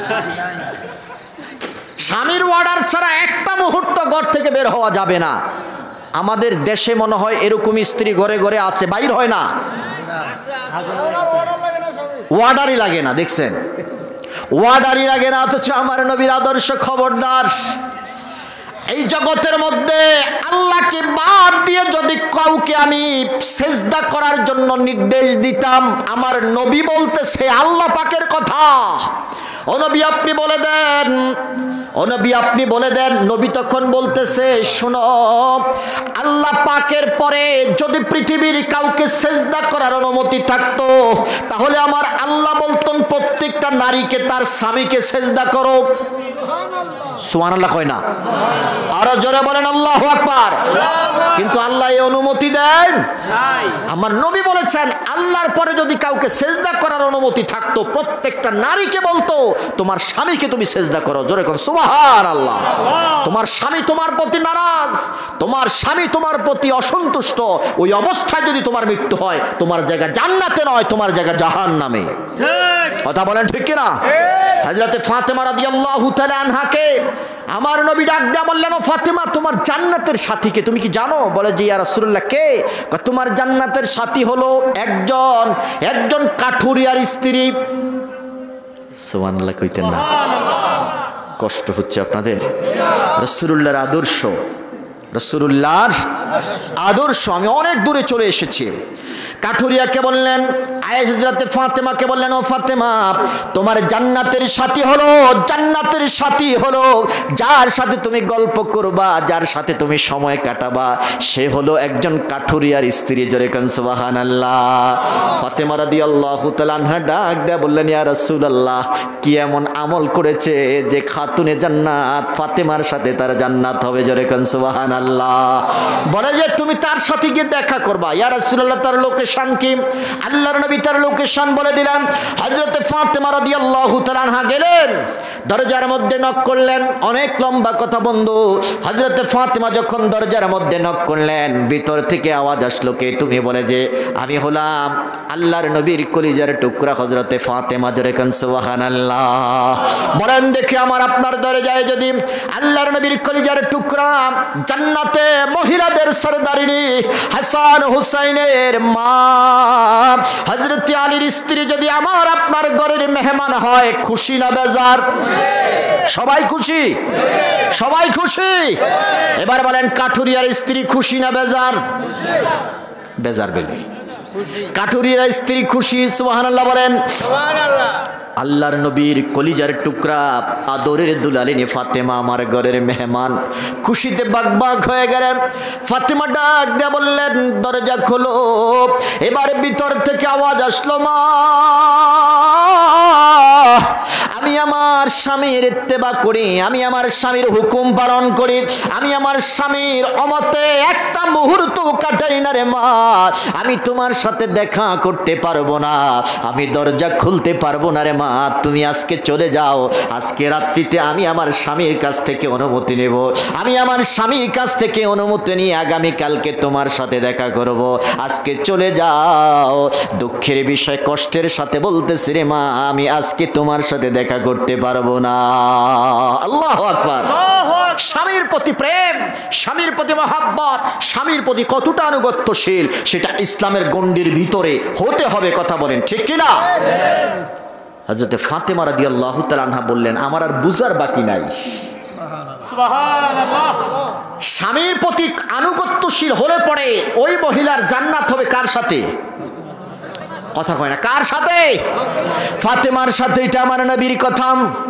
স্বামীর অর্ডার ছাড়া একটা মুহূর্ত ঘর থেকে বের হওয়া যাবে না। আমাদের দেশে মনে হয় এরকম স্ত্রী ঘরে ঘরে আছে, বাইর হয় না, ওয়ার্ডারই লাগে না। দেখছেন, ওয়ার্ডারই লাগে না, অথচ আমার নবীর আদর্শ। খবরদার, এই জগতের মধ্যে আল্লাহকে বাদ দিয়ে যদি কাউকে কাউকে আমি সেজদা করার জন্য নির্দেশ দিতাম, আমার নবী বলতেছে আল্লাহ পাকের কথা, ও নবী আপনি বলে দেন, ও নবী আপনি বলে দেন। নবী তখন বলতেছে শোনো, আল্লাহ পাকের পরে যদি পৃথিবীর কাউকে সেজদা করার অনুমতি থাকতো তাহলে আমার আল্লাহ বলতেন প্রত্যেকটা নারীকে তার স্বামীকে সেজদা করো। সুবহানাল্লাহ কয় না? আরো জোরে বলেন আল্লাহু আকবার। কিন্তু আল্লাহ এই অনুমতি দেন? আমার নবী বলেছেন আল্লাহর পরে যদি কাউকে সেজদা করার অনুমতি থাকতো প্রত্যেকটা নারীকে বলতো তোমার স্বামীকে তুমি সেজদা করো। জোরে কোন সুবহানাল্লাহ। তোমার স্বামী তোমার প্রতি নারাজ, তোমার স্বামী তোমার প্রতি অসন্তুষ্ট, ওই অবস্থায় যদি তোমার মৃত্যু হয় তোমার জায়গা জান্নাতে নয়, তোমার জায়গা জাহান্নামে। কথা বলেন ঠিক কিনা? হযরতে ফাতেমা রাদিয়াল্লাহু তাআলা আনহাকে আমার নবী ডাক দেয়া বললেন, ও ফাতেমা তোমার জান্নাতের সাথীকে তুমি কি জানো? বলে যে ইয়া রাসূলুল্লাহ কে? তোমার জান্নাতের সাথী হলো একজন একজন কাঠুরিয়ার স্ত্রী। সুবহানাল্লাহ কইতেন না? কষ্ট হচ্ছে আপনাদের? রাসূলুল্লাহর আদর্শ, রাসূলুল্লাহর আদর্শ। আমি অনেক দূরে চলে এসেছি। কাঠুরিয়াকে বললেন, হযরতে ফাতেমাকে বললেন, ও ফাতেমা তোমার জান্নাতের সাথী হলো, জান্নাতের সাথী হলো যার সাথে তুমি গল্প করবা, যার সাথে তুমি সময় কাটাবা, সে হলো একজন কাঠুরিয়ার স্ত্রী। জোরে কান সুবহানাল্লাহ। ফাতেমা রাদিয়াল্লাহু তাআলা আনহা ডাক দেয়া বললেন, ইয়া রাসূলুল্লাহ কি এমন আমল করেছে যে খাতুনে জান্নাত ফাতেমার সাথে তার জান্নাত হবে? জোরে কান সুবহানাল্লাহ। বলে যে তুমি তার সাথে গিয়ে দেখা করবা। ইয়া রাসূলুল্লাহ তার লোকেশন কি? আল্লাহর নবী তার লোকেশন বলে দিলেন। হযরতে ফাতেমা রাদিয়াল্লাহু তাআলা আনহা গেলেন, দরজার মধ্যে নক করলেন। অনেক লম্বা কথা বন্ধু। হযরতে ফাতেমা যখন দরজার মধ্যে নক করলেন ভিতর থেকে আওয়াজ আসলো, কে তুমি? বলে যে আমি হলাম আল্লাহর নবীর কলিজার টুকরা হযরতে ফাতেমা। জোরে কান সুবহানাল্লাহ। বলেন দেখি আমার আপনার দরজায় যদি আল্লাহর নবীর কলিজার টুকরা জান্নাতে মহিলাদের সরদারিনী হাসান হুসাইনের মা হযরতে আলীর স্ত্রী যদি আমার আপনার ঘরের মেহমান হয়, খুশি না বেজার? সবাই খুশি? সবাই খুশি? এবার বলেন কাঠুরিয়ার স্ত্রী খুশি না বেজার? বেজার বেলে কাঠুরিয়ার স্ত্রী খুশি। সুবহানাল্লাহ বলেন। আল্লাহর নবীর কলিজার টুকরা আদরের দুলালিনী ফাতেমা আমার ঘরের মেহমান, খুশিতে বাগবাগ হয়ে গেলেন। ফাতেমা ডাক দিয়ে বললেন দরজা খোলো। এবার ভিতর থেকে আওয়াজ আসলো, মা আমি আমার স্বামীর ইত্তেবা করি, আমি আমার স্বামীর হুকুম পালন করি, আমি আমার স্বামীর অমতে একটা মুহূর্ত কাটাই না রে মা, আমি তোমার সাথে দেখা করতে পারবো না, আমি দরজা খুলতে পারবো না রে মা, তুমি আজকে চলে যাও। আজকে রাত্রিতে আমি আমার স্বামীর কাছ থেকে অনুমতি নেব, আমি আমার স্বামীর কাছ থেকে অনুমতি নিয়ে আগামীকালকে তোমার সাথে দেখা করব, আজকে চলে যাও। দুঃখের বিষয় কষ্টের সাথে বলতেছি রে মা, আমি আজকে তোমার সাথে দেখা করতে পারবো না। আল্লাহু আকবার। স্বামীর প্রতি প্রেম, স্বামীর প্রতি মহাব্বত, স্বামীর প্রতি কতটা আনুগত্যশীল সেটা ইসলামের গণ্ডির ভিতরে হতে হবে। কথা বলেন ঠিক কিনা? হযরতে ফাতেমা রাদিয়াল্লাহু তাআলা আনহা বললেন আমার আর বুঝার বাকি নাই। সুবহানাল্লাহ। স্বামীর প্রতি আনুগত্যশীল হলে পরে ওই মহিলার জান্নাত হবে কার সাথে? কথা কয় না, কার সাথে? ফাতেমার সাথে। এটা আমার নবীর কথা।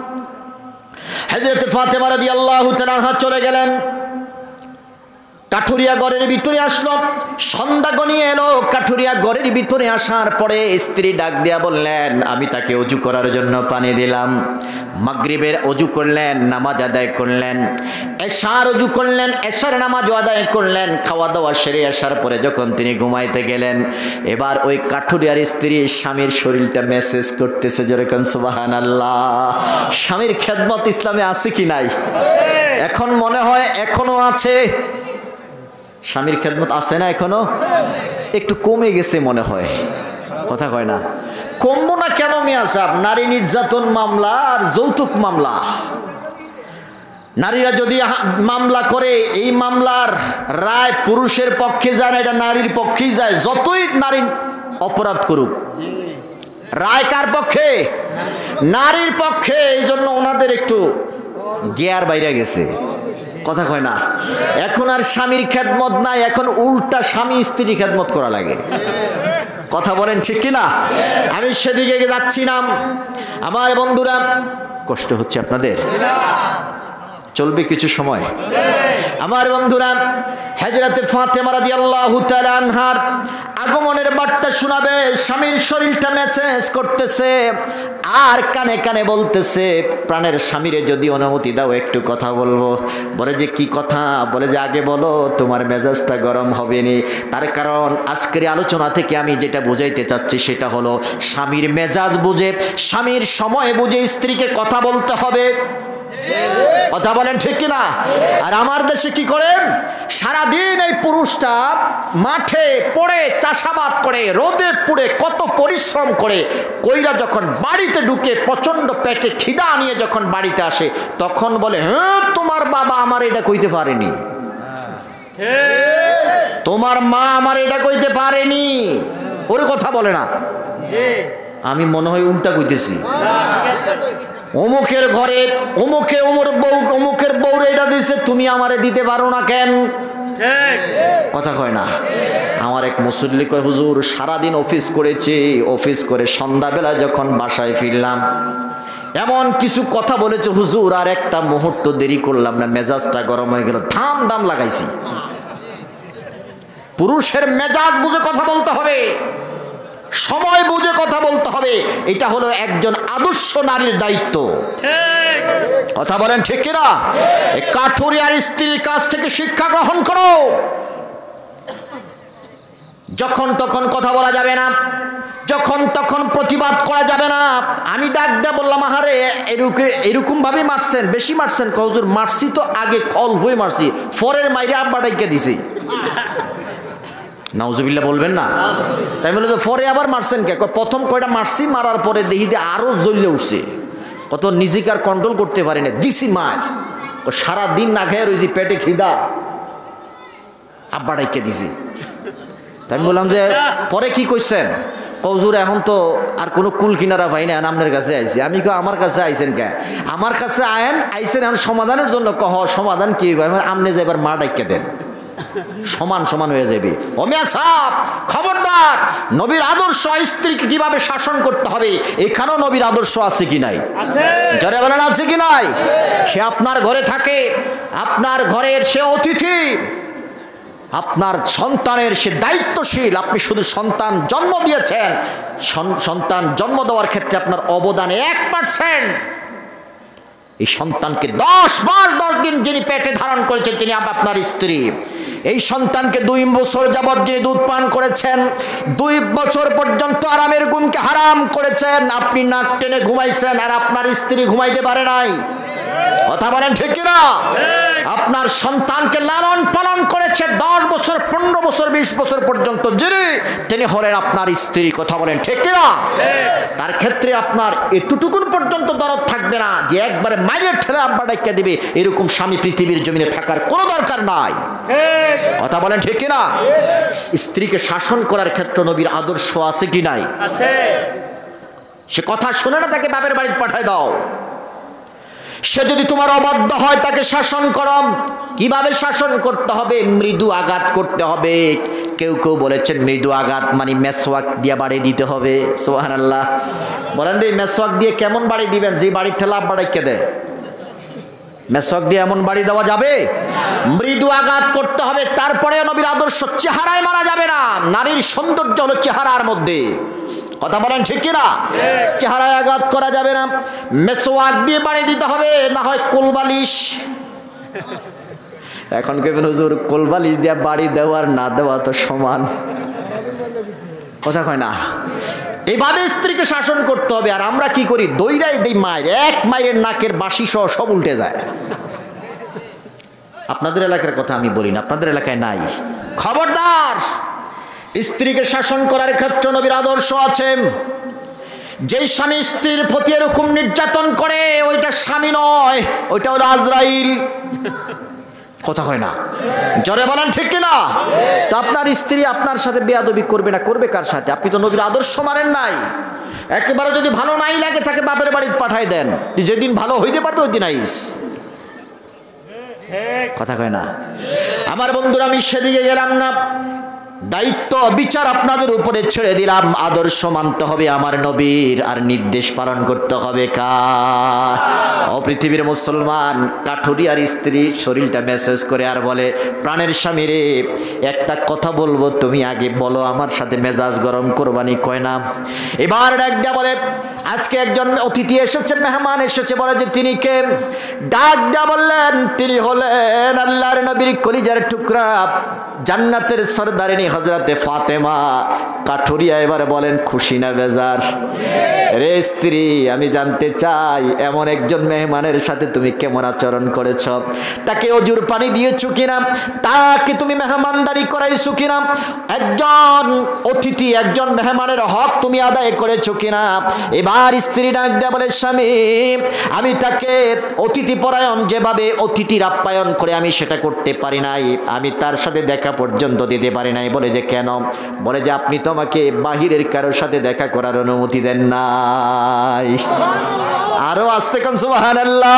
হযরত ফাতেমা রাদিয়াল্লাহু তাআলা আনহা চলে গেলেন, কাঠুরিয়া ঘরের ভিতরে আসলো, সন্ধ্যা গনিয়ে এলো। কাঠুরিয়া ঘরের ভিতরে আসার পরে স্ত্রী ডাক দিয়া বললেন আমি তাকে ওযু করার জন্য পানি দিলাম। মাগরিবের ওযু করলেন, নামাজ আদায় করলেন, এশার ওযু করলেন, এশার নামাজ আদায় করলেন। খাওয়া দাওয়া সেরে আসার পরে যখন তিনি ঘুমাইতে গেলেন, এবার ওই কাঠুরিয়ার স্ত্রী স্বামীর শরীরটা মেসেজ করতেছে, যেরকম সুবহানাল্লাহ। স্বামীর খেদমত ইসলামে আছে কি নাই? এখন মনে হয় এখনো আছে। স্বামীর খেদমত আছে না এখনো? একটু কমে গেছে মনে হয়। কথা কয় না, কমবো না কেন মিয়া সাহেব? নারী নির্যাতন মামলা আর যৌতুক মামলা, নারীরা যদি মামলা করে এই মামলার রায় পুরুষের পক্ষে যায় না, এটা নারীর পক্ষেই যায়। যতই নারী অপরাধ করুক, রায় কার পক্ষে? নারীর পক্ষে। এই জন্য ওনাদের একটু গিয়ার বাইরে গেছে। কথা কয় না। এখন আর স্বামীর খেদমত নাই, এখন উল্টা স্বামী স্ত্রী খেদমত করা লাগে। কথা বলেন ঠিক কিনা? আমি সেদিকে যাচ্ছি না আমার বন্ধুরা, কষ্ট হচ্ছে আপনাদের? চলবে কিছু সময় আমার বন্ধুরা। হযরতে ফাতেমা রাদিয়াল্লাহু তাআলা আনহার আগমনের বার্তা শোনাবে, স্বামীর শরীরটা মেসেজ করতেছে আর কানে কানে বলতেছে, প্রাণের স্বামীরে যদি অনুমতি দাও একটু কথা বলবো। বলে যে কি কথা? বলে যে আগে বলো তোমার মেজাজটা গরম হবে নি। তার কারণ আজকের আলোচনা থেকে আমি যেটা বুঝাইতে চাচ্ছি সেটা হলো স্বামীর মেজাজ বুঝে, স্বামীর সময় বুঝে স্ত্রীকে কথা বলতে হবে। কথা বলেন ঠিক কিনা? আর আমার দেশে কি করেন, সারাদিন এই পুরুষটা মাঠে পড়ে চাষাবাদ করে, রোদে পুড়ে কত পরিশ্রম করে কইরা যখন বাড়িতে ঢুকে প্রচন্ড পেটে খিদা নিয়ে যখন বাড়িতে আসে, তখন বলে হ্যাঁ তোমার বাবা আমার এটা কইতে পারেনি, তোমার মা আমার এটা কইতে পারেনি। ওর কথা বলে না, আমি মনে হয় উল্টা কইতেছি। অমুকের ঘরে অমুকে অমর বউ অমুকের বউরে এটা দিছে, তুমি আমারে দিতে পারো না কেন? কথা কয় না। আমার এক মুসল্লি কয়, হুজুর সারাদিন অফিস করেছি, অফিস করে সন্ধ্যাবেলা যখন বাসায় ফিরলাম এমন কিছু কথা বলেছে হুজুর, আর একটা মুহূর্ত দেরি করলাম না, মেজাজটা গরম হয়ে গেল, ধাম ধাম লাগাইছি। পুরুষের মেজাজ বুঝে কথা বলতে হবে, সময় বুঝে কথা বলতে হবে। এটা হলো একজন আদর্শ নারীর দায়িত্ব। কথা বলেন ঠিক কিনা? এই কাঠুরিয়ার স্ত্রীর কাছ থেকে শিক্ষা গ্রহণ করো। যখন তখন কথা বলা যাবে না, যখন তখন প্রতিবাদ করা যাবে না। আমি ডাক দিয়ে বললাম, আহারে এরকম এরকম ভাবে মারছেন, বেশি মারছেন। হুজুর মারছি তো আগে কল হয়ে মারছি, ফরের মাইরে আব্বা ডাইকে দিছি। নাউজুবিল্লাহ বলবেন না? তাই বলে তো পরে আবার মারছেন কে? প্রথম কয়টা মারছি, মারার পরে দেখি দিয়ে আরো জ্বলে উঠছে, কত নিজেকে আর কন্ট্রোল করতে পারি না, দিছি মার। সারাদিন না খেয়ে রয়েছি, পেটে খিদা, আব্বা ডাইকে দিছি। তাই আমি বললাম যে পরে কি কইছেন? হুজুর এখন তো আর কোনো কুল কিনারা পাই না, আপনার কাছে আইছি। আমি কই আমার কাছে আইছেন কে? আমার কাছে আয়েন আইছেন এখন সমাধানের জন্য। কহ সমাধান কি? আপনি যে এবার মা ডাইকে দেন, সমান সমান হয়ে যাবে। ওমিয়া সাহেব খবরদার, নবীর আদর্শ স্ত্রীকে কিভাবে শাসন করতে হবে এখানেও নবীর আদর্শ আছে কি নাই? যারা বলেন আছে কি নাই? সে আপনার ঘরে থাকে, আপনার ঘরের সে অতিথি, আপনার সন্তানের সে দায়িত্বশীল। আপনি শুধু সন্তান জন্ম দিয়েছেন, সন্তান জন্ম দেওয়ার ক্ষেত্রে আপনার অবদান এক পার্সেন্ট। এই সন্তানকে দশ মাস দশ দিন যিনি পেটে ধারণ করেছেন তিনি আপনার স্ত্রী। এই সন্তানকে দুই বছর যাবৎ যিনি দুধ পান করেছেন, দুই বছর পর্যন্ত আরামের গুণকে হারাম করেছেন, আপনি নাক টেনে ঘুমাইছেন আর আপনার স্ত্রী ঘুমাইতে পারে নাই। কথা বলেন ঠিক কিনা? আপনার সন্তানকে লালন পালন করেছে দশ বছর, পনেরো বছর, বিশ বছর পর্যন্ত যিনি, তিনি হলেন আপনার স্ত্রী। কথা বলেন ঠিক কিনা? তার ক্ষেত্রে আপনার এতটুকুন পর্যন্ত দরদ থাকবে না যে একবারে মাইরের ঠেলে আব্বা ডাইকা দিবে, এরকম স্বামী পৃথিবীর জমিনে থাকার কোনো দরকার নাই। কথা বলেন ঠিক কিনা? স্ত্রীকে শাসন করার ক্ষেত্রে নবীর আদর্শ আছে কি নাই? সে কথা শুনে না তাকে বাপের বাড়িতে পাঠায় দাও। সে যদি তোমার অবাধ্য হয় তাকে শাসন করো। কিভাবে শাসন করতে হবে? মৃদু আঘাত করতে হবে। কেউ কেউ বলেছেন মৃদু আঘাত মানে মেসওয়াক দিয়ে বাড়ি দিতে হবে। সুবহানাল্লাহ বলেন, যে মেসওয়াক দিয়ে কেমন বাড়ি দিবেন? যে বাড়ির ঠেলা বাড়াইকে দেয়, মেসওয়াক দিয়ে এমন বাড়ি দেওয়া যাবে? মৃদু আঘাত করতে হবে। তারপরে নবীর আদর্শ, চেহারায় মারা যাবে না। নারীর সৌন্দর্য হলো চেহারার মধ্যে। কথা বলেন ঠিক কিনা? চেহারায় আঘাত করা যাবে না। মেসওয়াক দিয়ে বাড়ি দিতে হবে, না হয় কোলবালিশ। এখন কেমন হুজুর কোলবালিশ দিয়ে বাড়ি দেওয়ার না দেওয়া তো সমান। কথা কয় না? এইভাবে স্ত্রীকে শাসন করতে হবে। আর আমরা কি করি? দইরাই দেই মায়ের, এক মায়ের নাকের বাসি সহ সব উল্টে যায়। আপনাদের এলাকার কথা আমি বলি না, আপনাদের এলাকায় নাই। খবরদার, স্ত্রীকে শাসন করার ক্ষেত্রে নবীর আদর্শ আছে। যেই স্বামী স্ত্রীর প্রতি এরকম নির্যাতন করে ওইটা স্বামী নয়, ওইটা হলো আজরাইল। কথা হয় না? জোরে বলেন ঠিক কিনা? তো আপনার স্ত্রী আপনার সাথে বেয়াদবি করবে না, করবে কার সাথে? আপনি তো নবীর আদর্শ মানেন নাই। একেবারে যদি ভালো নাই লাগে তাকে বাপের বাড়িতে পাঠাই দেন, যেদিন ভালো হইতে পারবে ওই দিন আইস। কথা কয় না আমার বন্ধুরা। আমি সেদিকে গেলাম না, দায়িত্ব বিচার আপনাদের উপরে ছেড়ে দিলাম। আদর্শ মানতে হবে আমার নবীর, আর নির্দেশ পালন করতে হবে কার? ও পৃথিবীর মুসলমান, কাঠুরিয়ার স্ত্রী শরীরটা মেসেজ করে আর বলে, প্রাণের স্বামী রে, একটা কথা বলবো, তুমি আগে বলো, আমার সাথে মেজাজ গরম করবানি কয় না। এবার ডাক দিয়া বলে, আজকে একজন অতিথি এসেছে, মেহমান এসেছে, বলে যে তিনি কে? ডাক দিয়া বললেন, তিনি হলেন আল্লাহর নবীর কলিজার টুকরা, জান্নাতের সরদারিনী হযরতে ফাতেমা। কাঠুরিয়া এবারে বলেন, খুশি না বেজার? রে স্ত্রী, আমি জানতে চাই এমন একজন মেহমানের সাথে তুমি কেমন আচরণ করেছ? তাকে অজুর পানি দিয়েছো কিনা? তাকে তুমি মেহমানদারি করাইছো কিনা? একজন অতিথি, একজন মেহমানের হক তুমি আদায় করেছো কিনা? এবার স্ত্রী ডাক দেয়া বলে, স্বামী, আমি তাকে অতিথি পরায়ণ, যেভাবে অতিথির আপ্যায়ন করে আমি সেটা করতে পারি নাই, আমি তার সাথে দেখা পর্যন্ত দিতে পারি নাই। বলে যে কেন? বলে যে আপনি তো আমাকে বাহিরের কারোর সাথে দেখা করার অনুমতি দেন নাই। আরো আস্তে কোন সুবহানাল্লাহ।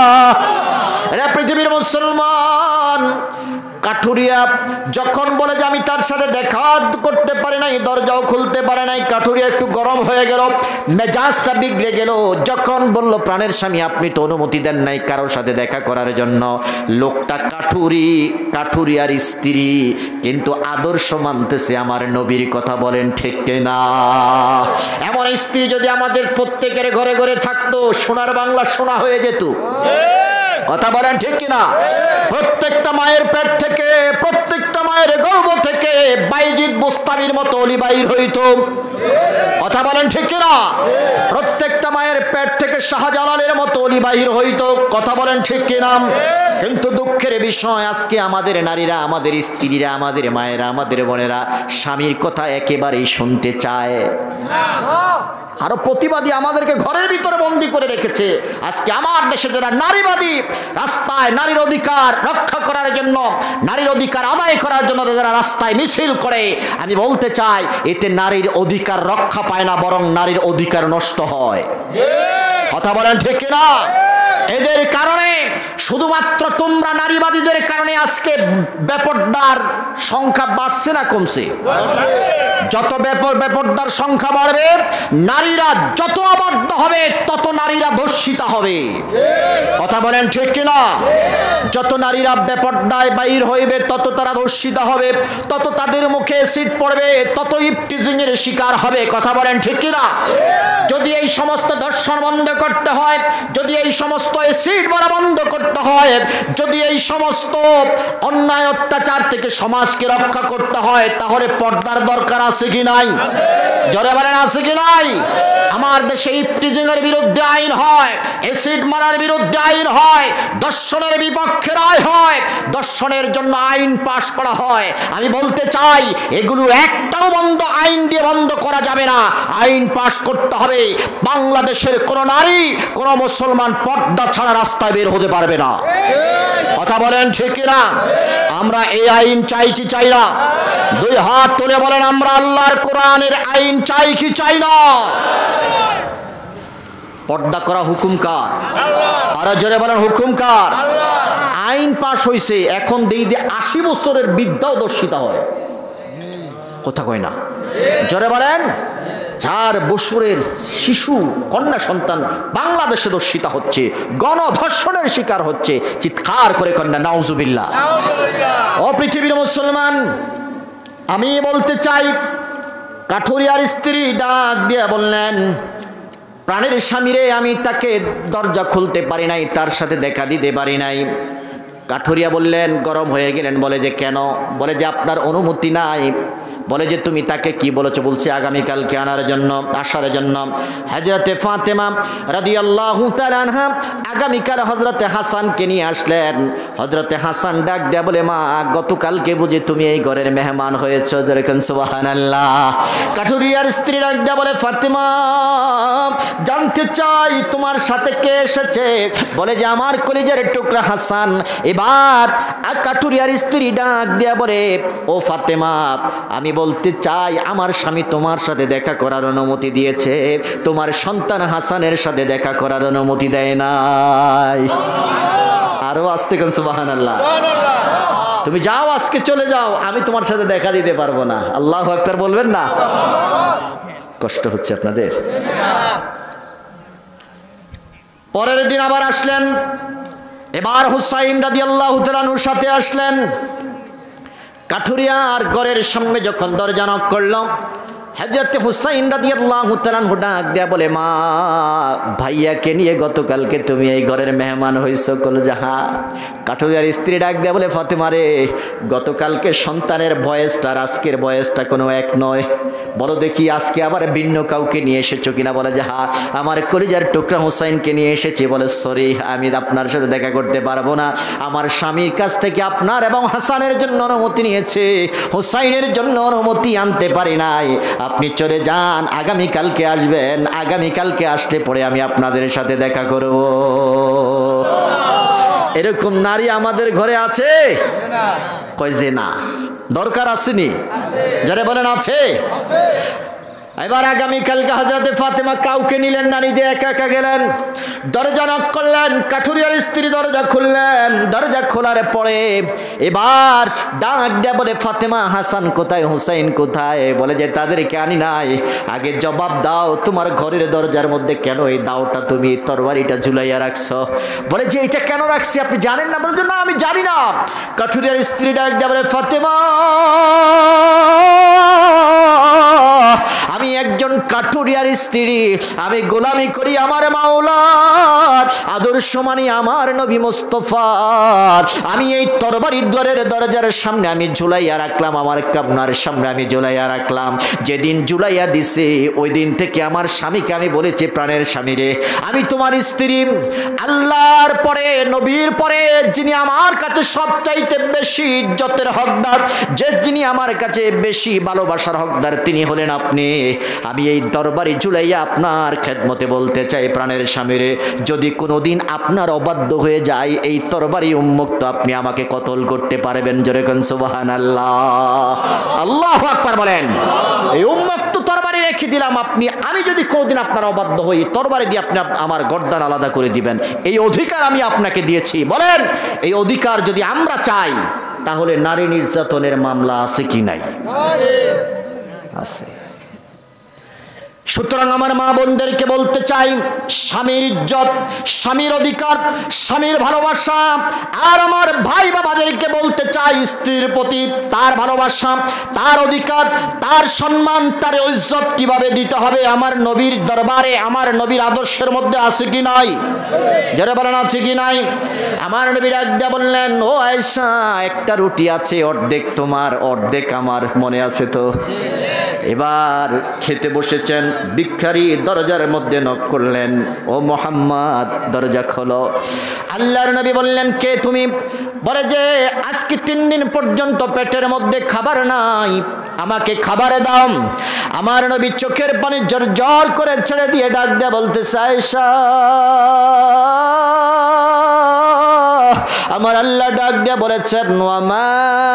এরা পৃথিবীর মুসলমান, কাঠুরিয়া যখন বলে যে আমি তার সাথে দেখা করতে পারি নাই, দরজাও খুলতে পারে নাই, কাঠুরিয়া একটু গরম হয়ে গেল, মেজাজটা বিগড়ে গেল। যখন বলল, প্রাণের স্বামী, আপনি তো অনুমতি দেন নাই কারোর সাথে দেখা করার জন্য। লোকটা কাঠুরি, কাঠুরিয়ার স্ত্রী, কিন্তু আদর্শ মানতেছে আমার নবীর কথা। বলেন ঠিক না? এমন স্ত্রী যদি আমাদের প্রত্যেকের ঘরে ঘরে থাকতো, সোনার বাংলা সোনা হয়ে যেত। কথা বলেন ঠিক কিনা? প্রত্যেকটা মায়ের পেট থেকে, প্রত্যেকটা মায়ের গর্ভ থেকে বাইজিদ বুস্তামির মতো অলি বাইর হইতো। কথা বলেন ঠিক কিনা? প্রত্যেকটা মায়ের পেট থেকে শাহজালালের মতো অলি বাহির হইতো। কথা বলেন ঠিক কিনা? কিন্তু দুঃখের বিষয়, আজকে আমাদের নারীরা, আমাদের স্ত্রীরা, আমাদের মায়েরা, আমাদের বোনেরা স্বামীর কথা একেবারেই শুনতে চায় না। আরো প্রতিবাদী আমাদেরকে ঘরের ভিতরে বন্দী করে রেখেছে। আজকে আমার দেশে যারা নারীবাদী, রাস্তায় নারীর অধিকার রক্ষা করার জন্য, নারীর অধিকার আদায় করার জন্য যারা রাস্তায় মিছিল করে, আমি বলতে চাই, এতে নারীর অধিকার রক্ষা পায় না, বরং নারীর অধিকার নষ্ট হয়। কথা বলেন ঠিক কিনা? এদের কারণে, শুধুমাত্র তোমরা নারীবাদীদের কারণে আজকে বেপরদার সংখ্যা বাড়ছে না কমছে? যত বেপর বেপরদার সংখ্যা বাড়বে, নারীরা যত অবাধ্য হবে, তত নারীরা ধর্ষিতা হবে। কথা বলেন ঠিক কিনা? যত নারীরা বেপরদায় বাইর হইবে, তত তারা ধর্ষিতা হবে, তত তাদের মুখে অ্যাসিড পড়বে, তত ইফটিজিং এর শিকার হবে। কথা বলেন ঠিক কিনা? যদি এই সমস্ত ধর্ষণ বন্ধ করতে হয়, যদি এই সমস্ত অ্যাসিড মারা বন্ধ করতে হয়, যদি এই সমস্ত অন্যায় অত্যাচার থেকে সমাজকে রক্ষা করতে হয়, তাহলে পর্দার দরকার আছে কি নাই? জোরে বলেন, আছে কি নাই? আমার দেশে ইফটিজিং এর বিরুদ্ধে আইন হয়, অ্যাসিড মারার বিরুদ্ধে আইন হয়, দর্শনের বিপক্ষে রায় হয়, দর্শনের জন্য আইন পাশ করা হয়। আমি বলতে চাই, এগুলো একটাও বন্ধ আইন দিয়ে বন্ধ করা যাবে না, আইন পাশ করতে হবে। বাংলাদেশের কোন নারী, কোন মুসলমান পর্দা ছাড়া রাস্তায় বের হতে পারবে না। কথা বলেন ঠিক না? আমরা এই আইন চাই কি চাই না? দুই হাত তুলে বলেন, আমরা আল্লাহর কোরআনের আইন চাই কি চাই না? পর্দা করা হুকুম কার? আর জোরে বলেন, হুকুম কার? আইন পাশ হয়েছে, এখন দেই দিয়ে আশি বছরের বৃদ্ধাও দর্শিতা হয়। কথা কয় না? জোরে বলেন। চার বছরের শিশু, কন্যা সন্তান বাংলাদেশে দর্শিতা হচ্ছে, গণধর্ষণের শিকার হচ্ছে। চিৎকার করে কন্যা নাউজুবিল্লাহ। ও পৃথিবীর মুসলমান, আমি বলতে চাই, কাঠুরিয়ার স্ত্রী ডাক দিয়ে বললেন, প্রাণের স্বামীরে, আমি তাকে দরজা খুলতে পারি নাই, তার সাথে দেখা দিতে পারি নাই। কাঠুরিয়া বললেন, গরম হয়ে গেলেন, বলে যে কেন? বলে যে আপনার অনুমতি নাই। বলে যে তুমি তাকে কি বলেছো? বলছে আগামীকালকে আনার জন্য, আসার জন্য। হযরতে ফাতেমা রাদিয়াল্লাহু তাআলা আনহা আগামীকাল হযরতে হাসানকে নিয়ে আসলেন। হযরতে হাসান ডাক দেয়া বলে, মা, গতকালকে বুঝি তুমি এই ঘরের মেহমান হয়েছো? যেরকম সুবহানাল্লাহ। কাঠুরিয়ার স্ত্রী ডাক দেয়া বলে, ফাতেমা, জানতে চাই তোমার সাথে কে এসেছে? বলে যে আমার কলিজার টুকরা হাসান। এবার কাঠুরিয়ার স্ত্রী ডাক দেয়া বলে, ও ফাতেমা, আমি বলতে চাই, আমার স্বামী তোমার সাথে দেখা করার অনুমতি দিয়েছে, তোমার সন্তান হাসানের সাথে দেখা করার অনুমতি দেয় নাই। আরো আসতে সুবহানাল্লাহ। তুমি যাও, আজকে চলে যাও, আমি তোমার সাথে দেখা দিতে পারবো না। আল্লাহু আকবার বলবেন না? কষ্ট হচ্ছে আপনাদের? পরের দিন আবার আসলেন, এবার হুসাইন রাদিয়াল্লাহু তাআলা আনহুর সাথে আসলেন। কাঠুরিয়ার ঘরের সামনে যখন দরজা নক করল, হযরত হুসাইন রাদিয়াল্লাহু তাআলা আনহু ডাক দেয়া বলে, মা ভাইয়াকে নিয়ে গতকালকে তুমি এই ঘরের মেহমান হইছো? কল যাহা। কাঠুরিয়ার স্ত্রী ডাক দেয়া বলে, ফাতেমা রে, গতকালকে সন্তানের বয়সটা আর আজকের বয়সটা কোনো এক নয়, বলো দেখি আজকে আবার ভিন্ন কাউকে নিয়ে এসেছো কিনা? বলে যাহা, আমার কলিজার টুকরা হুসাইনকে নিয়ে এসেছি। বলে সরি, আমি আপনার সাথে দেখা করতে পারবো না, আমার স্বামীর কাছ থেকে আপনার এবং হাসানের জন্য অনুমতি নিয়েছে, হুসাইনের জন্য অনুমতি আনতে পারি নাই, আপনি চলে যান, আগামীকালকে আসবেন, আগামীকালকে আসলে পরে আমি আপনাদের সাথে দেখা করব। এরকম নারী আমাদের ঘরে আছে? কয় যে না, দরকার আসেনি? যারা বলেন আছে। এবার আগামীকালকে হযরতে ফাতেমা কাউকে নিলেন না, নিজে একা একা গেলেন, দরজা নক করলেন, কাঠুরিয়ার স্ত্রী দরজা খুললেন। দরজা খোলার পরে এবার ডাক দেয়া বলে, ফাতেমা হাসান কোথায়, হুসাইন কোথায়? বলে যে তাদেরকে আনি নাই। আগে জবাব দাও, তোমার ঘরের দরজার মধ্যে কেন এই দাওটা, তুমি তরবারিটা ঝুলাইয়া রাখছো? বলে যে এটা কেন রাখছি আপনি জানেন না? বলে না আমি জানি না। কাঠুরিয়ার স্ত্রী ডাক দেয়া বলে, ফাতেমা আমি একজন কাঠুরিয়ার স্ত্রী, আমি গোলামি করি আমার মাওলার, আদর্শ মানি আমার নবী মুস্তাফার। আমি এই তরবারির দ্বারের দরজার সামনে আমি ঝুলাইয়া রাখলাম, আমার কামনার সামনে আমি ঝুলাইয়া রাখলাম। যেদিন ঝুলাইয়া দিছে ওই দিন থেকে আমার স্বামীকে আমি বলেছি, প্রাণের স্বামী রে, আমি তোমার স্ত্রী, আল্লাহর পরে নবীর পরে যিনি আমার কাছে সবচাইতে বেশি ইজ্জতের হকদার, যে যিনি আমার কাছে বেশি ভালোবাসার হকদার, তিনি হলেন আপনি। আমি এই দরবারে ঝুলাইয়া আপনার খেদমতে বলতে চাই, প্রাণের স্বামীরে, যদি কোনোদিন আপনার অবাধ্য হয়ে যায় এই তরবারি উন্মুক্ত, আপনি আমাকে কতল করতে পারবেন? জোরে কোন সুবহানাল্লাহ। আল্লাহু আকবার বলেন। এই উন্মুক্ত তরবারি রেখে দিলাম, আপনি আমি যদি কোনোদিন আপনার অবাধ্য হই, তরবারি দিয়ে আপনি আমার গর্দান আলাদা করে দিবেন, এই অধিকার আমি আপনাকে দিয়েছি। বলেন, এই অধিকার যদি আমরা চাই তাহলে নারী নির্যাতনের মামলা আছে কি নাই? আছে। সুতরাং আমার মা বোনদেরকে বলতে চাই, স্বামীর ইজ্জত, স্বামীর অধিকার, স্বামীর ভালোবাসা। আর আমার ভাই বাবাদেরকে বলতে চাই, স্ত্রীর প্রতি তার ভালোবাসা, তার অধিকার, তার সম্মান, তার ইজ্জত কিভাবে দিতে হবে আমার নবীর দরবারে, আমার নবীর আদর্শের মধ্যে আছে কি নাই? যারা বলেন আছে কি নাই? আমার নবীর আজ্ঞা বললেন, ও আয়েশা, একটা রুটি আছে, অর্ধেক তোমার অর্ধেক আমার, মনে আছে তো? এবার খেতে বসেছেন, ভিখারি দরজার মধ্যে নক করলেন, ও মুহাম্মদ দরজা খোলো। আল্লাহর নবী বললেন, কে তুমি? বলে যে আজকে তিন দিন পর্যন্ত পেটের মধ্যে খাবার নাই, আমাকে খাবারে দাও। আমার নবী চোখের পানি ঝরঝর করে ছেড়ে দিয়ে ডাক দিয়ে বলতে চায়, আমার আল্লাহ ডাক দিয়ে বলেছেন, ওয়ামা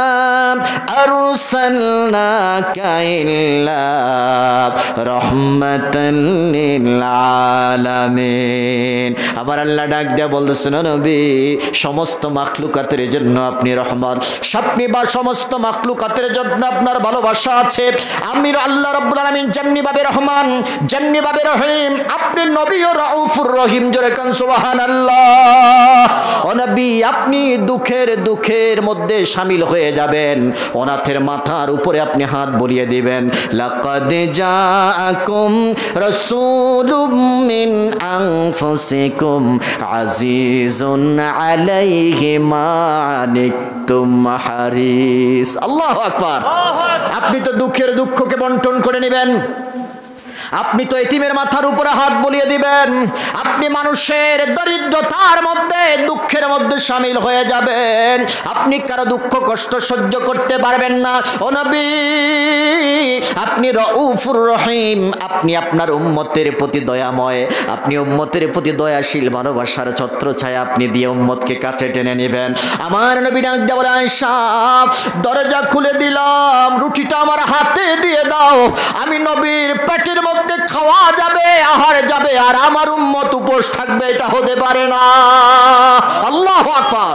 আরসালনাকা ইল্লা রাহমাতান লিল আলামিন। আমার আল্লাহ ডাক দিয়ে বলতেছেন, নবী সমস্ত মাখলুকাতের জন্য আপনি রহমত, আপনি বা সমস্ত মাখলুকাতের জন্য আপনার ভালোবাসা আছে। আমি আল্লাহ রাব্বুল আলামিন যেমনি ভাবে রহমান, যেমনি ভাবে রহিম, আপনি নবী ও রাউফুর রহিম। জোরে কান সুবহানাল্লাহ। ও নবী, আপনি দুঃখের দুঃখের মধ্যে শামিল হয়ে যাবেন, অনাথের মাথার উপরে আপনি হাত বুলিয়ে দিবেন। লাকাদ জাআকুম রাসূলুম মিন আনফুসিকুম আজিজুন আলাইহি মা আনিতুম হারিস। আল্লাহু আকবার। আপনি তো দুঃখের দুঃখকে বন্টন করে নেবেন, আপনি তো এতিমের মাথার উপরে হাত বুলিয়ে দিবেন, আপনি মানুষের দরিদ্রতার মধ্যে দুঃখের মধ্যে শামিল হয়ে যাবেন, আপনি কারো দুঃখ কষ্ট সহ্য করতে পারবেন না। ও নবী, আপনি রউফুর রহিম, আপনি আপনার উম্মতের প্রতি দয়াময়, আপনি উম্মতের প্রতি দয়াশীল, ভালোবাসার ছত্র ছায়া আপনি দিয়ে উম্মতকে কাছে টেনে নেবেন। আমার নবী ডাক দিয়ে বলে, আয়েশা দরজা খুলে দিলাম, রুটিটা আমার হাতে দিয়ে দাও, আমি নবীর পেটের মধ্যে খাওয়া যাবে, আহার যাবে, আর আমার উম্মত উপোস থাকবে, এটা হতে পারে না। আল্লাহু আকবার।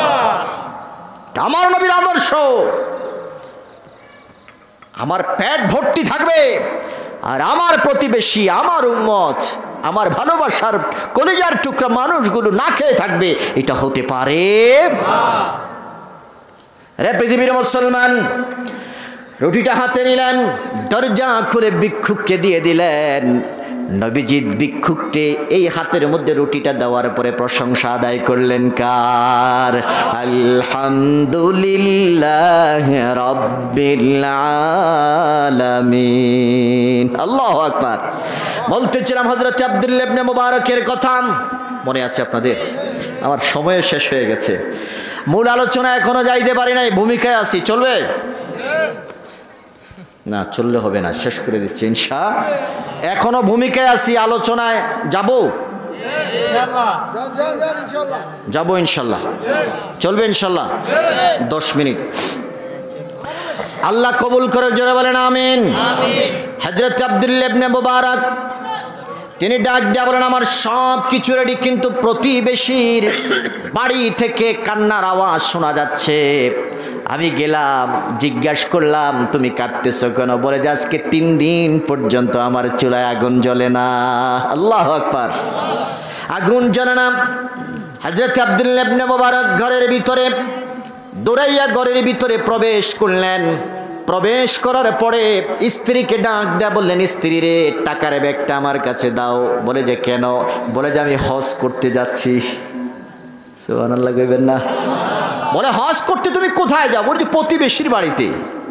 আমার নবীর আদর্শ, আমার পেট ভর্তি থাকবে আর আমার প্রতিবেশী, আমার উম্মত, আমার ভালোবাসার কলিজার টুকরা মানুষগুলো না খেয়ে থাকবে, এটা হতে পারে রে পৃথিবীর মুসলমান। রুটিটা হাতে নিলেন, দরজা খুলে ভিক্ষুককে দিয়ে দিলেন। নবীজি ভিক্ষুককে এই হাতের মধ্যে রুটিটা দেওয়ার পরে প্রশংসা আদায় করলেন কার? আলহামদুলিল্লাহ রাব্বিল আলামিন। আল্লাহু আকবার। বলতেছিলাম হযরত আব্দুল্লাহ ইবনে মুবারকের কথা, মনে আছে আপনাদের? আমার সময় শেষ হয়ে গেছে, মূল আলোচনা এখনো যাইতে পারি নাই, ভূমিকায় আছি। চলবে না? চললে হবে না, শেষ করে দিচ্ছি ইনশাআল্লাহ। এখনো ভূমিকায় আছি, আলোচনায় যাব যাব ইনশাল্লাহ। চলবে ইনশাল্লাহ? দশ মিনিট। আল্লাহ কবুল করে, জোরে বলেন আমিন। হযরত আব্দুল্লাহ ইবনে মুবারক তিনি ডাক দিয়া বলেন, আমার সব কিছু রেডি, কিন্তু প্রতিবেশীর বাড়ি থেকে কান্নার আওয়াজ শোনা যাচ্ছে। আমি গেলাম, জিজ্ঞাসা করলাম তুমি কাঁদতেছো কেন? বলে যে আজকে তিন দিন পর্যন্ত আমার চুলায় আগুন জ্বলে না। আল্লাহু আকবার। আগুন জ্বলে না। হযরত আব্দুল্লাহ ইবনে মুবারক ঘরের ভিতরে দৌড়াইয়া ঘরের ভিতরে প্রবেশ করলেন। প্রবেশ করার পরে স্ত্রীকে ডাক দেয়া বললেন, স্ত্রী রে, টাকার ব্যাগটা আমার কাছে দাও। বলে যে কেন? বলে যে আমি হজ করতে যাচ্ছি। সুবহানাল্লাহ কইবেন না? বলে হজ করতে তুমি কোথায় যাও? বলছি প্রতিবেশীর বাড়িতে।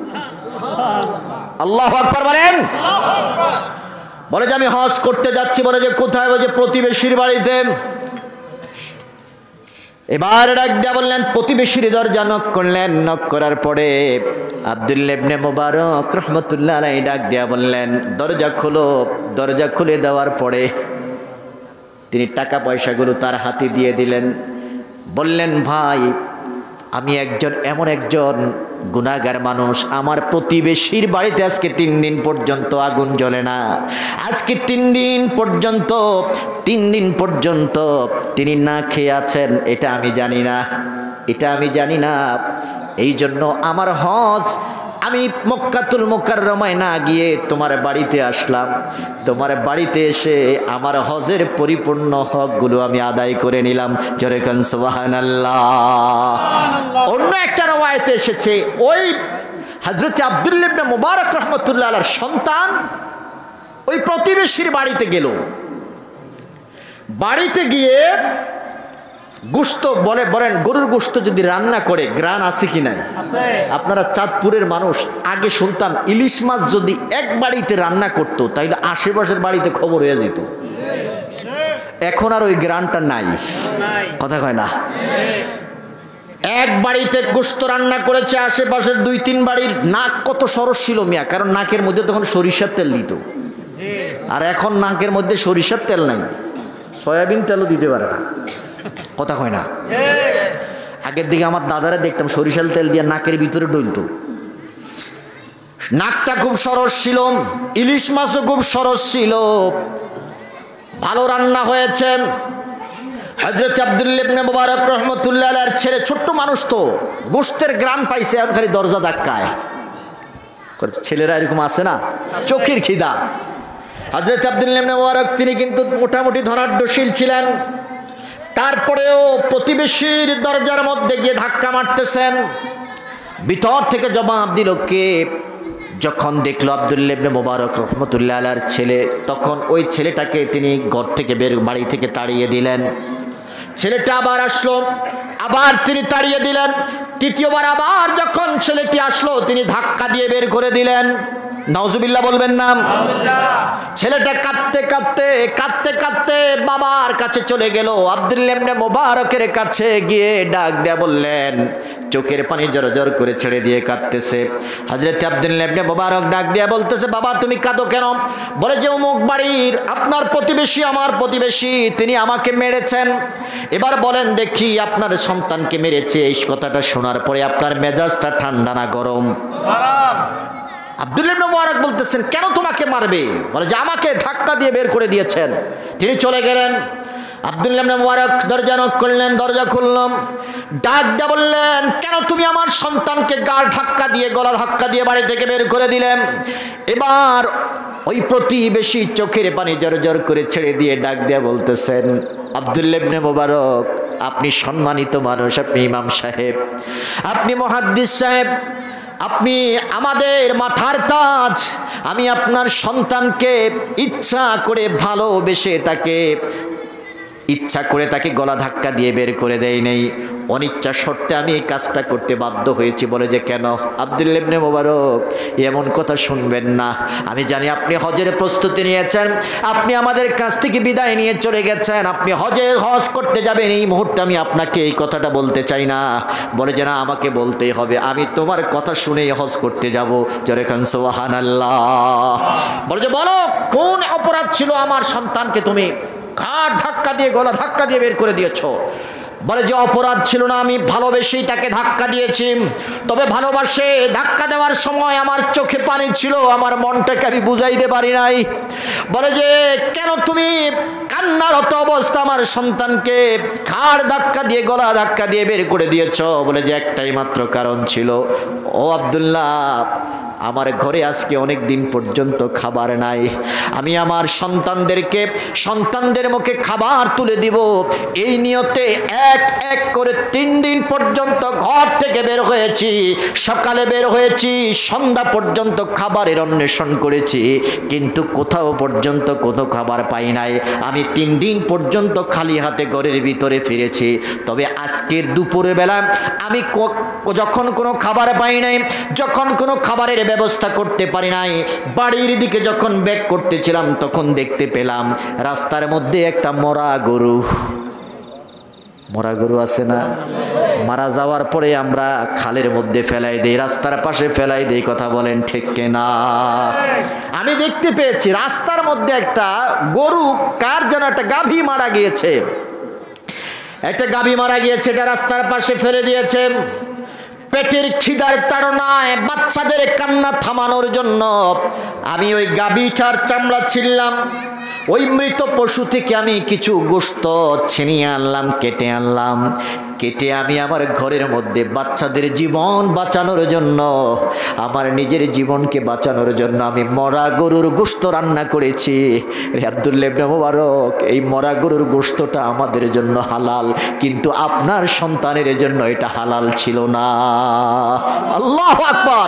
আল্লাহু আকবার বলেন। বলে যে আমি হজ করতে যাচ্ছি। বলে যে কোথায়? বলে যে প্রতিবেশীর বাড়িতে। এবার ডাক দিয়া বললেন, প্রতিবেশীর দরজা নক করলেন। নক করার পরে আব্দুল্লাহ ইবনে মুবারক রাহমাতুল্লাহ আলাইহি ডাক দিয়া বললেন, দরজা খোলো। দরজা খুলে দেওয়ার পরে তিনি টাকা পয়সাগুলো তার হাতে দিয়ে দিলেন। বললেন, ভাই আমি একজন এমন একজন গুনাহগার মানুষ, আমার প্রতিবেশীর বাড়িতে আজকে তিন দিন পর্যন্ত আগুন জ্বলে না। আজকে তিন দিন পর্যন্ত তিন দিন পর্যন্ত তিনি না খেয়ে আছেন, এটা আমি জানি না, এটা আমি জানি না। এই জন্য আমার হজ, আমি মক্কাতুল মুকাররমায় না গিয়ে তোমার বাড়িতে আসলাম। তোমার বাড়িতে এসে আমার হজের পরিপূর্ণ হকগুলো আমি আদায় করে নিলাম। জোরে কান সুবহানাল্লাহ। অন্য একটা রওয়ায়াতে এসেছে, ওই হযরত আব্দুল্লাহ ইবনে মুবারক রাহমাতুল্লাহ আলাইহির সন্তান ওই প্রতিবেশীর বাড়িতে গেল। বাড়িতে গিয়ে গোশত বলে বলেন, গরুর গোশত যদি রান্না করে গ্রান আছে কি নাই? আপনারা চাঁদপুরের মানুষ, আগে শুনতাম ইলিশ মাছ যদি এক বাড়িতে রান্না করতো তাহলে আশেপাশের বাড়িতে খবর হয়ে যেত। এখন আর ওই গ্রানটা নাই, কথা কয় না। এক বাড়িতে গোশত রান্না করেছে, আশেপাশের দুই তিন বাড়ির নাক কত সরস ছিল মিয়া, কারণ নাকের মধ্যে তখন সরিষার তেল দিত। আর এখন নাকের মধ্যে সরিষার তেল নাই, সয়াবিন তেলও দিতে পারে না, কথা কয় না। আগের দিকে আমার দাদারা দেখতাম সরিষার তেল দিয়ে নাকের ভিতরে ডলতো। নাকটা খুব সরস ছিল, ইলিশ মাছও খুব সরস ছিল, ভালো রান্না হয়েছে। হযরত আব্দুল্লাহ ইবনে মুবারক রাহমাতুল্লাহ আলাইহির ছেলে, ছোট্ট মানুষ তো, গোশতের গ্রাম পাইছে, এখন খালি দরজা ধাক্কায়। ছেলেরা এরকম আছে না, চোখের খিদা। হযরত আব্দুল্লাহ ইবনে মুবারক তিনি কিন্তু মোটামুটি ধনাঢ্যশীল ছিলেন, তারপরেও প্রতিবেশীর দরজার মধ্যে গিয়ে ধাক্কা মারতেছেন। ভিতর থেকে জবাব দিল কে? যখন দেখলো আব্দুল্লাহ ইবনে মুবারক রাহমাতুল্লাহ আলাইহির ছেলে, তখন ওই ছেলেটাকে তিনি ঘর থেকে বের, বাড়ি থেকে তাড়িয়ে দিলেন। ছেলেটা আবার আসলো, আবার তিনি তাড়িয়ে দিলেন। তৃতীয়বার আবার যখন ছেলেটি আসলো, তিনি ধাক্কা দিয়ে বের করে দিলেন। নাউজুবিল্লাহ বলবেন না। ছেলেটা কাঁদতে কাঁদতে কাঁদতে কাঁদতে বাবার কাছে চলে গেল। আব্দুল্লাহ ইবনে মুবারকের কাছে গিয়ে ডাক দেয়া বললেন, চোখের পানি জরজর করে ছেড়ে দিয়ে কাঁদতেছে। হযরত আব্দুল্লাহ ইবনে মুবারক ডাক দিয়া বলতেছে, বাবা তুমি কাঁদো কেন? বলে যে অমুক বাড়ির আপনার প্রতিবেশী, আমার প্রতিবেশী, তিনি আমাকে মেরেছেন। এবার বলেন দেখি আপনার সন্তানকে মেরেছে, এই কথাটা শোনার পরে আপনার মেজাজটা ঠান্ডা না গরম? আব্দুল্লাহ ইবনে মুবারক বলতেছেন, কেন তোমাকে মারবে? বলে যে আমাকে ধাক্কা দিয়ে বের করে দিয়েছেন। তিনি চলে গেলেন। আব্দুল্লাহ ইবনে মুবারক দরজা নক করলেন, দরজা খুললাম। ডাক দিয়ে বললেন, কেন তুমি আমার সন্তানকে গাল ধাক্কা দিয়ে গলা ধাক্কা দিয়ে বাড়ি থেকে বের করে দিলেন? এবার ওই প্রতিবেশী চোখের পানি জরজর করে ছেড়ে দিয়ে ডাক দিয়ে বলতেছেন, আব্দুল্লাহ ইবনে মুবারক, আপনি সম্মানিত মানুষ, আপনি ইমাম সাহেব, আপনি মুহাদ্দিস সাহেব, আপনি আমাদের মাথার তাজ। আমি আপনার সন্তানকে ইচ্ছা করে ভালোবেসে তাকে ইচ্ছা করে তাকে গলা ধাক্কা দিয়ে বের করে দেয় নেই, অনিচ্ছা সত্ত্বে আমি এই কাজটা করতে বাধ্য হয়েছি। বলে যে কেন? আব্দুল্লাহ ইবনে মুবারক, এমন কথা শুনবেন না। আমি জানি আপনি হজের প্রস্তুতি নিয়েছেন, আপনি আমাদের কাছ থেকে বিদায় নিয়ে চলে গেছেন, আপনি হজের হজ করতে যাবেন, এই মুহূর্তে আমি আপনাকে এই কথাটা বলতে চাই না। বলে যে না, আমাকে বলতেই হবে, আমি তোমার কথা শুনেই হজ করতে যাব। জোরে খান সুবহানাল্লাহ। বলে যে বলো, কোন অপরাধ ছিল আমার সন্তানকে তুমি ঘাট ধাক্কা দিয়ে গলা ধাক্কা দিয়ে বের করে দিয়েছ? বলে যে অপরাধ ছিল না, আমি ভালোবেসেই তাকে ধাক্কা দিয়েছি। তবে ভালোবাসে ধাক্কা দেওয়ার সময় আমার চোখে পানি ছিল, আমার মনটাকে আমি বুঝাইতে পারি নাই। বলে যে কেন তুমি কান্নারত অবস্থা আমার সন্তানকে ঘাড় ধাক্কা দিয়ে গলা ধাক্কা দিয়ে বের করে দিয়েছ? বলে যে একটাই মাত্র কারণ ছিল, ও আব্দুল্লাহ, আমার ঘরে আজকে অনেক দিন পর্যন্ত খাবার নাই, আমি আমার সন্তানদেরকে সন্তানদের মুখে খাবার তুলে দিব, এই নিয়তে এক এক করে তিন দিন পর্যন্ত ঘর থেকে বের হয়েছি। সকালে বের হয়েছি, সন্ধ্যা পর্যন্ত খাবারের অন্বেষণ করেছি, কিন্তু কোথাও পর্যন্ত কোনো খাবার পাই নাই। আমি তিন দিন পর্যন্ত খালি হাতে ঘরের ভিতরে ফিরেছি। তবে আজকের দুপুরের বেলা আমি যখন কোনো খাবার পাই নাই, যখন কোনো খাবারের ব্যবস্থা করতে পারি নাই, বাড়ির দিকে যখন ব্যাক করতেছিলাম, তখন দেখতে পেলাম রাস্তার মধ্যে একটা মরা গরু। মরা গরু আছে না? মারা যাওয়ার পরে আমরা খালের মধ্যে ফেলাই দেই, রাস্তার পাশে ফেলাই দেই। কথা বলেন ঠিক কিনা? আমি দেখতে পেয়েছি রাস্তার মধ্যে একটা গরু, কার যেন একটা গাভী মারা গিয়েছে, একটা গাভী মারা গিয়েছে, এটা রাস্তার পাশে ফেলে দিয়েছে। পেটের খিদার তাড়নায় বাচ্চাদের কান্না থামানোর জন্য আমি ওই গাভীটার চামড়া ছিললাম। ওই মৃত পশু থেকে আমি কিছু গোশত ছিনিয়ে আনলাম, কেটে আনলাম। কেটে আমি আমার ঘরের মধ্যে বাচ্চাদের জীবন বাঁচানোর জন্য, আমার নিজের জীবনকে বাঁচানোর জন্য আমি মরা গরুর গোশত রান্না করেছি। রে আব্দুল্লাহ ইবনে মুবারক, এই মরা গরুর গোশতটা আমাদের জন্য হালাল, কিন্তু আপনার সন্তানের জন্য এটা হালাল ছিল না। আল্লাহু আকবার।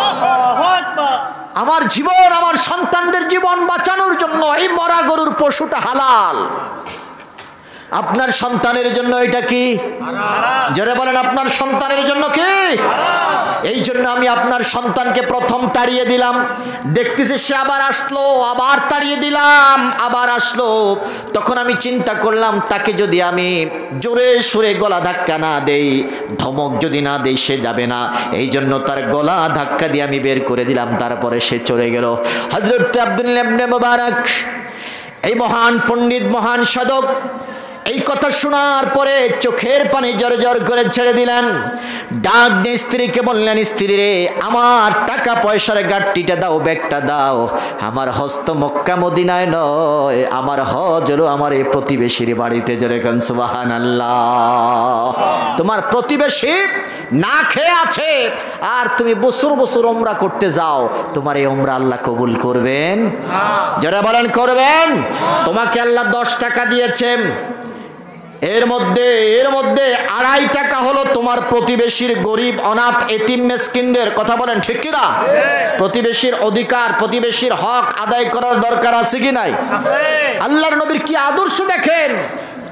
আমার জীবন, আমার সন্তানদের জীবন বাঁচানোর জন্য এই মরা গরুর পশুটা হালাল, আপনার সন্তানের জন্য এটা কি? জোরে বলেন, আপনার সন্তানের জন্য কি? এই জন্য আমি আপনার সন্তানকে প্রথম তাড়িয়ে দিলাম। দেখতেছি সে আবার আসলো, আবার তাড়িয়ে দিলাম, আবার আসলো। তখন আমি চিন্তা করলাম, তাকে যদি আমি জোরে সুরে গলা ধাক্কা না দেই, ধমক যদি না দেই, সে যাবে না। এই জন্য তার গলা ধাক্কা দিয়ে আমি বের করে দিলাম। তারপরে সে চলে গেল। হযরত আব্দুল্লাহ ইবনে মুবারক, এই মহান পণ্ডিত, মহান সাধক, এই কথা শোনার পরে চোখের পানি জরজর করে ছেড়ে দিলেন। ডাক দিয়ে স্ত্রীকে বললেন, স্ত্রী রে, আমার টাকা পয়সার গাড়িটা দাও, ব্যাগটা দাও। আমার হস্ত মক্কা মদিনায় নয়, আমার হজ হলো আমার এই প্রতিবেশীর বাড়িতে। জোরে কান সুবহানাল্লাহ। তোমার প্রতিবেশী না খেয়ে আছে, আর তুমি বছর বছর ওমরা করতে যাও, তোমার এই ওমরা আল্লাহ কবুল করবেন? যারা বলেন করবেন। তোমাকে আল্লাহ দশ টাকা দিয়েছেন, এর মধ্যে এর মধ্যে আড়াই টাকা হলো তোমার প্রতিবেশীর গরিব অনাথ এতিম মিসকিনদের। কথা বলেন ঠিক কিনা? প্রতিবেশীর অধিকার, প্রতিবেশীর হক আদায় করার দরকার আছে কি নাই? আল্লাহর নবীর কি আদর্শ দেখেন।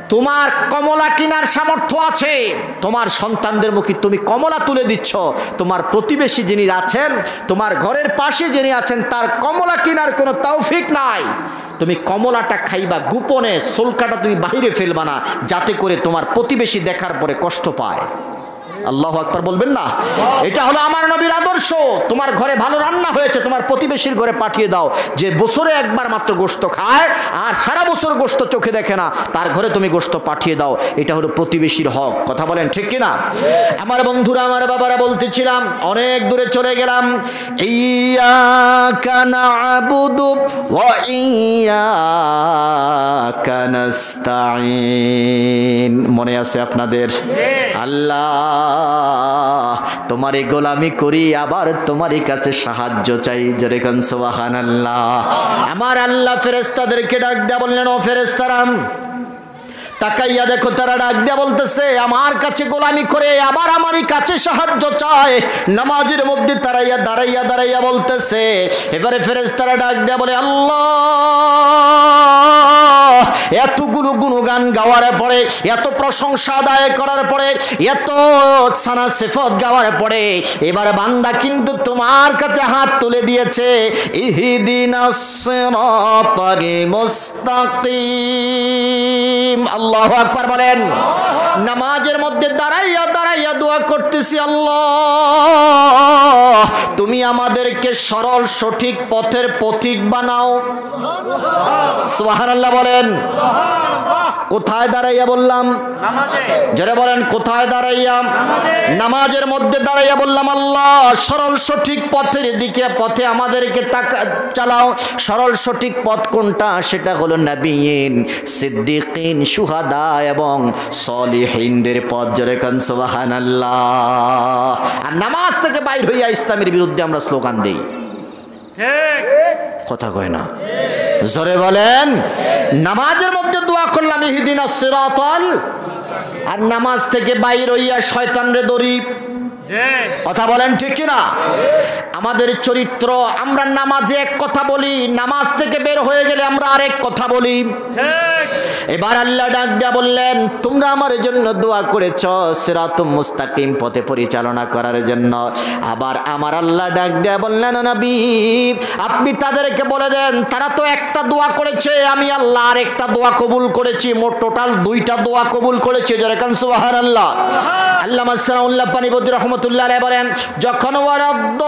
তোমার কমলা কেনার সামর্থ্য আছে, তোমার সন্তানদের মুখে তুমি কমলা তুলে দিচ্ছ, তোমার প্রতিবেশী যিনি আছেন, তোমার ঘরের পাশে যিনি আছেন, তার কমলা কেনার কোনো তৌফিক নাই। তুমি কমলাটা খাইবা গোপনে, সোলকাটা তুমি বাহিরে ফেলবা না, যাতে করে তোমার প্রতিবেশী দেখার পরে কষ্ট পায়। আল্লাহু আকবার বলবেন না? এটা হলো আমার নবীর আদর্শ। তোমার ঘরে ভালো রান্না হয়েছে, তোমার প্রতিবেশীর ঘরে পাঠিয়ে দাও, যে বছরে একবার মাত্র গোশত খায় আর সারা বছর গোশত চোখে দেখে না, তার ঘরে তুমি গোশত পাঠিয়ে দাও। এটা হলো প্রতিবেশীর হক। কথা বলেন ঠিক কিনা? আমার বন্ধুরা, আমার বাবারা, বলতেছিলাম অনেক দূরে চলে গেলাম। ইয়াকা না'বুদু ওয়া ইয়াকা নাস্তাঈন, মনে আছে আপনাদের? আল্লাহ তোমারই গোলামি করি, আবার তোমারই কাছে সাহায্য চাই। জোরে কান সুবহানাল্লাহ। আমার আল্লাহ ফেরেশতাদেরকে ডাক দেয়া বললেন, ও ফেরেশতারা তাকাইয়া দেখো, তারা ডাক দেয়া বলতেছে আমার কাছে গোলামি করে আবার আমারই কাছে সাহায্য চায়। নামাজের মধ্যে দাঁড়াইয়া দাঁড়াইয়া দাঁড়াইয়া বলতেছে। এবারে ফেরেশতারা ডাক দেয়া বলে, আল্লাহ এতগুলো গুণগান গাওয়ার পরে, এত প্রশংসা আদায় করার পরে, এত সানা সিফত গাওয়ার পরে এবারে বান্দা কিন্তু তোমার কাছে হাত তুলে দিয়েছে। ইহদিনাস সিরাতাল মুস্তাকিম। আল্লাহু আকবার বলেন। নামাজের মধ্যে দাঁড়াইয়া দাঁড়াইয়া দোয়া করতেছি, আল্লাহ তুমি আমাদেরকে সরল সঠিক পথের পথিক বানাও। সুবহানাল্লাহ বলেন। কোথায় দাঁড়াইয়া বললাম? যারা বলেন কোথায় দাঁড়াইয়া? নামাজের মধ্যে দাঁড়াইয়া বললাম, আল্লাহ সরল সঠিক পথের দিকে পথে আমাদেরকে চালাও। সরল সঠিক পথ কোনটা? সেটা হলো নবীন, সিদ্দিকিন, শুহাদা এবং সলিহিনদের পথ। জোরে কান সুবহানাল্লাহ। আর নামাজ থেকে বাইর হইয়া ইসলামের বিরুদ্ধে আমরা স্লোগান দেই, ঠিক কথা কয় না? জোরে বলেন। নামাজের মধ্যে দোয়া করলাম ইহদিনাস সিরাতাল, আর নামাজ থেকে বাইর হইয়া শয়তানরে দড়ি। কথা বলেন ঠিক কিনা? আমাদের চরিত্র, আমরা নামাজে এক কথা বলি, নামাজ থেকে বের হয়ে গেলে আমরা আরেক কথা বলি। এবার আল্লাহ ডাক দিয়া বললেন, তোমরা আমার জন্য দোয়া করেছ সিরাতুম মুস্তাকিম পথে পরিচালনা করার জন্য। আবার আমার আল্লাহ ডাক দিয়া বললেন, নবী আপনি তাদেরকে বলে দেন, তারা তো একটা দোয়া করেছে, আমি আল্লাহ আর একটা দোয়া কবুল করেছি, মোট টোটাল দুইটা দোয়া কবুল করেছে। জোরে কান সুবহানাল্লাহ। আল্লামা সানাউল্লাহ পানিপতি রহমতুল্লাহ আলাইহি বলেন, যখন ওয়ারাদ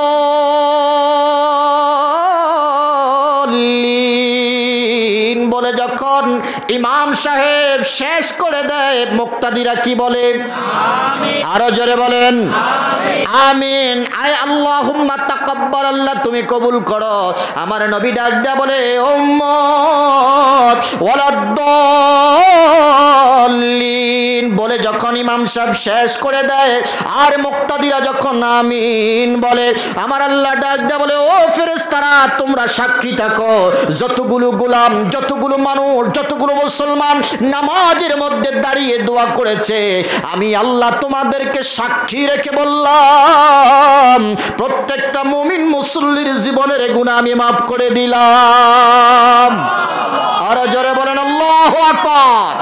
বলে যখন ইমাম সাহেব শেষ করে দেয়, মুক্তাদিরা কি বলে? আরো জোরে বলেন আমিন। আয় আল্লাহুম্মা তাকাব্বাল, আল্লাহ তুমি কবুল করো। আমার নবী ডাক দেয়া বলে, উম্মত ওয়ালাদ-দাল্লিন বলে যখন ইমাম সাহেব শেষ করে দেয় আর মুক্তাদিরা যখন আমিন বলে, আমার আল্লাহ ডাক দেয়া বলে, ও ফেরেশতারা তোমরা সাক্ষী থাকো, যতগুলো গোলাম, যতগুলো মানুষ, যতগুলো মুসলমান নামাজের মধ্যে দাঁড়িয়ে দোয়া করেছে, আমি আল্লাহ তোমাদেরকে সাক্ষী রেখে বললাম প্রত্যেকটা মুমিন মুসল্লির জীবনের গুনাহ আমি মাফ করে দিলাম। আর জোরে বলেন আল্লাহু আকবার।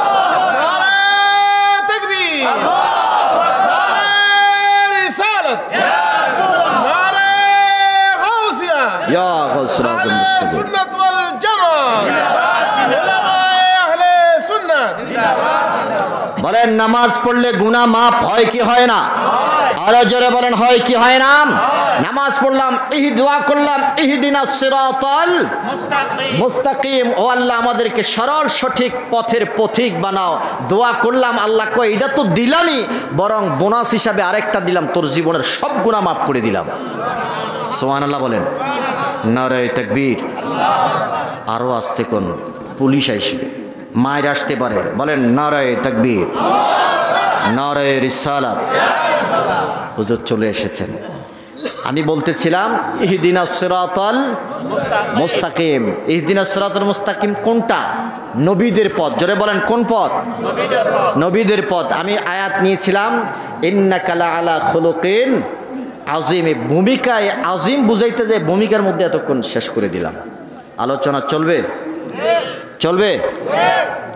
বলেন নামাজ পড়লে গুনাহ মাফ হয় কি হয় না? আরো জোরে বলেন হয় কি হয় না? নামাজ পড়লাম, এই দোয়া করলাম, ইহদিনাস সিরাতাল মুস্তাকিম, ও আল্লাহ আমাদেরকে সরল সঠিক পথের পথিক বানাও। দোয়া করলাম, আল্লাহ কয় এটা তো দিলামই, বরং বোনাস হিসাবে আরেকটা দিলাম, তোর জীবনের সব গুনাহ মাফ করে দিলাম। সুবহানাল্লাহ বলেন। নারে তাকবীর। আরো আসতে কোন পুলিশ আইসবে, মায়ের আসতে পারে, বলেন নারে তাকবীর, নারে রিসালাত। হুজুর চলে এসেছেন। আমি বলতেছিলাম ইহদিনাস সিরাতাল মুস্তাকিম। ইহদিনাস সিরাতাল মুস্তাকিম কোনটা? নবীদের পথ। জোরে বলেন কোন পথ? নবীদের পথ। আমি আয়াত নিয়েছিলাম ইন্নাকা লাআলা খুলুকিন আজিম। ভূমিকায় আজিম বুঝাইতে যে ভূমিকার মধ্যে এতক্ষণ শেষ করে দিলাম। আলোচনা চলবে? চলবে?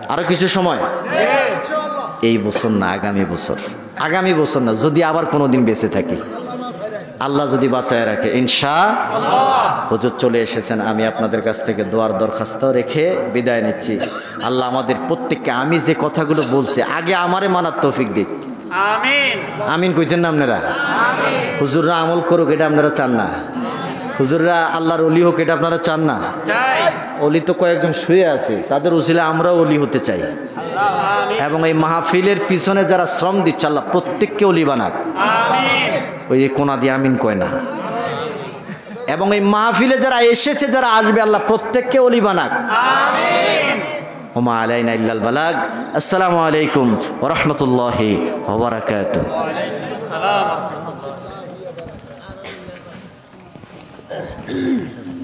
আরো কিছু সময়, এই বছর না আগামী বছর, আগামী বছর না, যদি আবার কোনোদিন বেঁচে থাকি, আল্লাহ যদি বাঁচায় রাখে ইনশাআল্লাহ। হুজুর চলে এসেছেন, আমি আপনাদের কাছ থেকে দোয়ার দরখাস্ত রেখে বিদায় নিচ্ছি। আল্লাহ আমাদের প্রত্যেককে আমি যে কথাগুলো বলছি আগে আমারে মানার তৌফিক দিক। আমিন আমিন কইতেন না আপনারা? হুজুররা আমল করুক এটা আপনারা চান না? হুজুররা আল্লাহর অলি হোক এটা আপনারা চান না? চাই। অলি তো কয়েকজন শুয়ে আছে, তাদের উসিলে আমরাও অলি হতে চাই। এবং এই মাহফিলের পিছনে যারা শ্রম দিচ্ছে আল্লাহ প্রত্যেককে অলি বানাক। আমিন। ওই যে কোনা দিয়ে আমিন কয় না। এবং এই মাহফিলে যারা এসেছে যারা আসবে আল্লাহ প্রত্যেককে অলি বানাক। আমিন। ওমা আলাইনা ইল্লাল বালাগ। আসসালামু আলাইকুম ওয়া রাহমাতুল্লাহি ওয়া বারাকাতুহু। ওয়া আলাইকুম আসসালাম।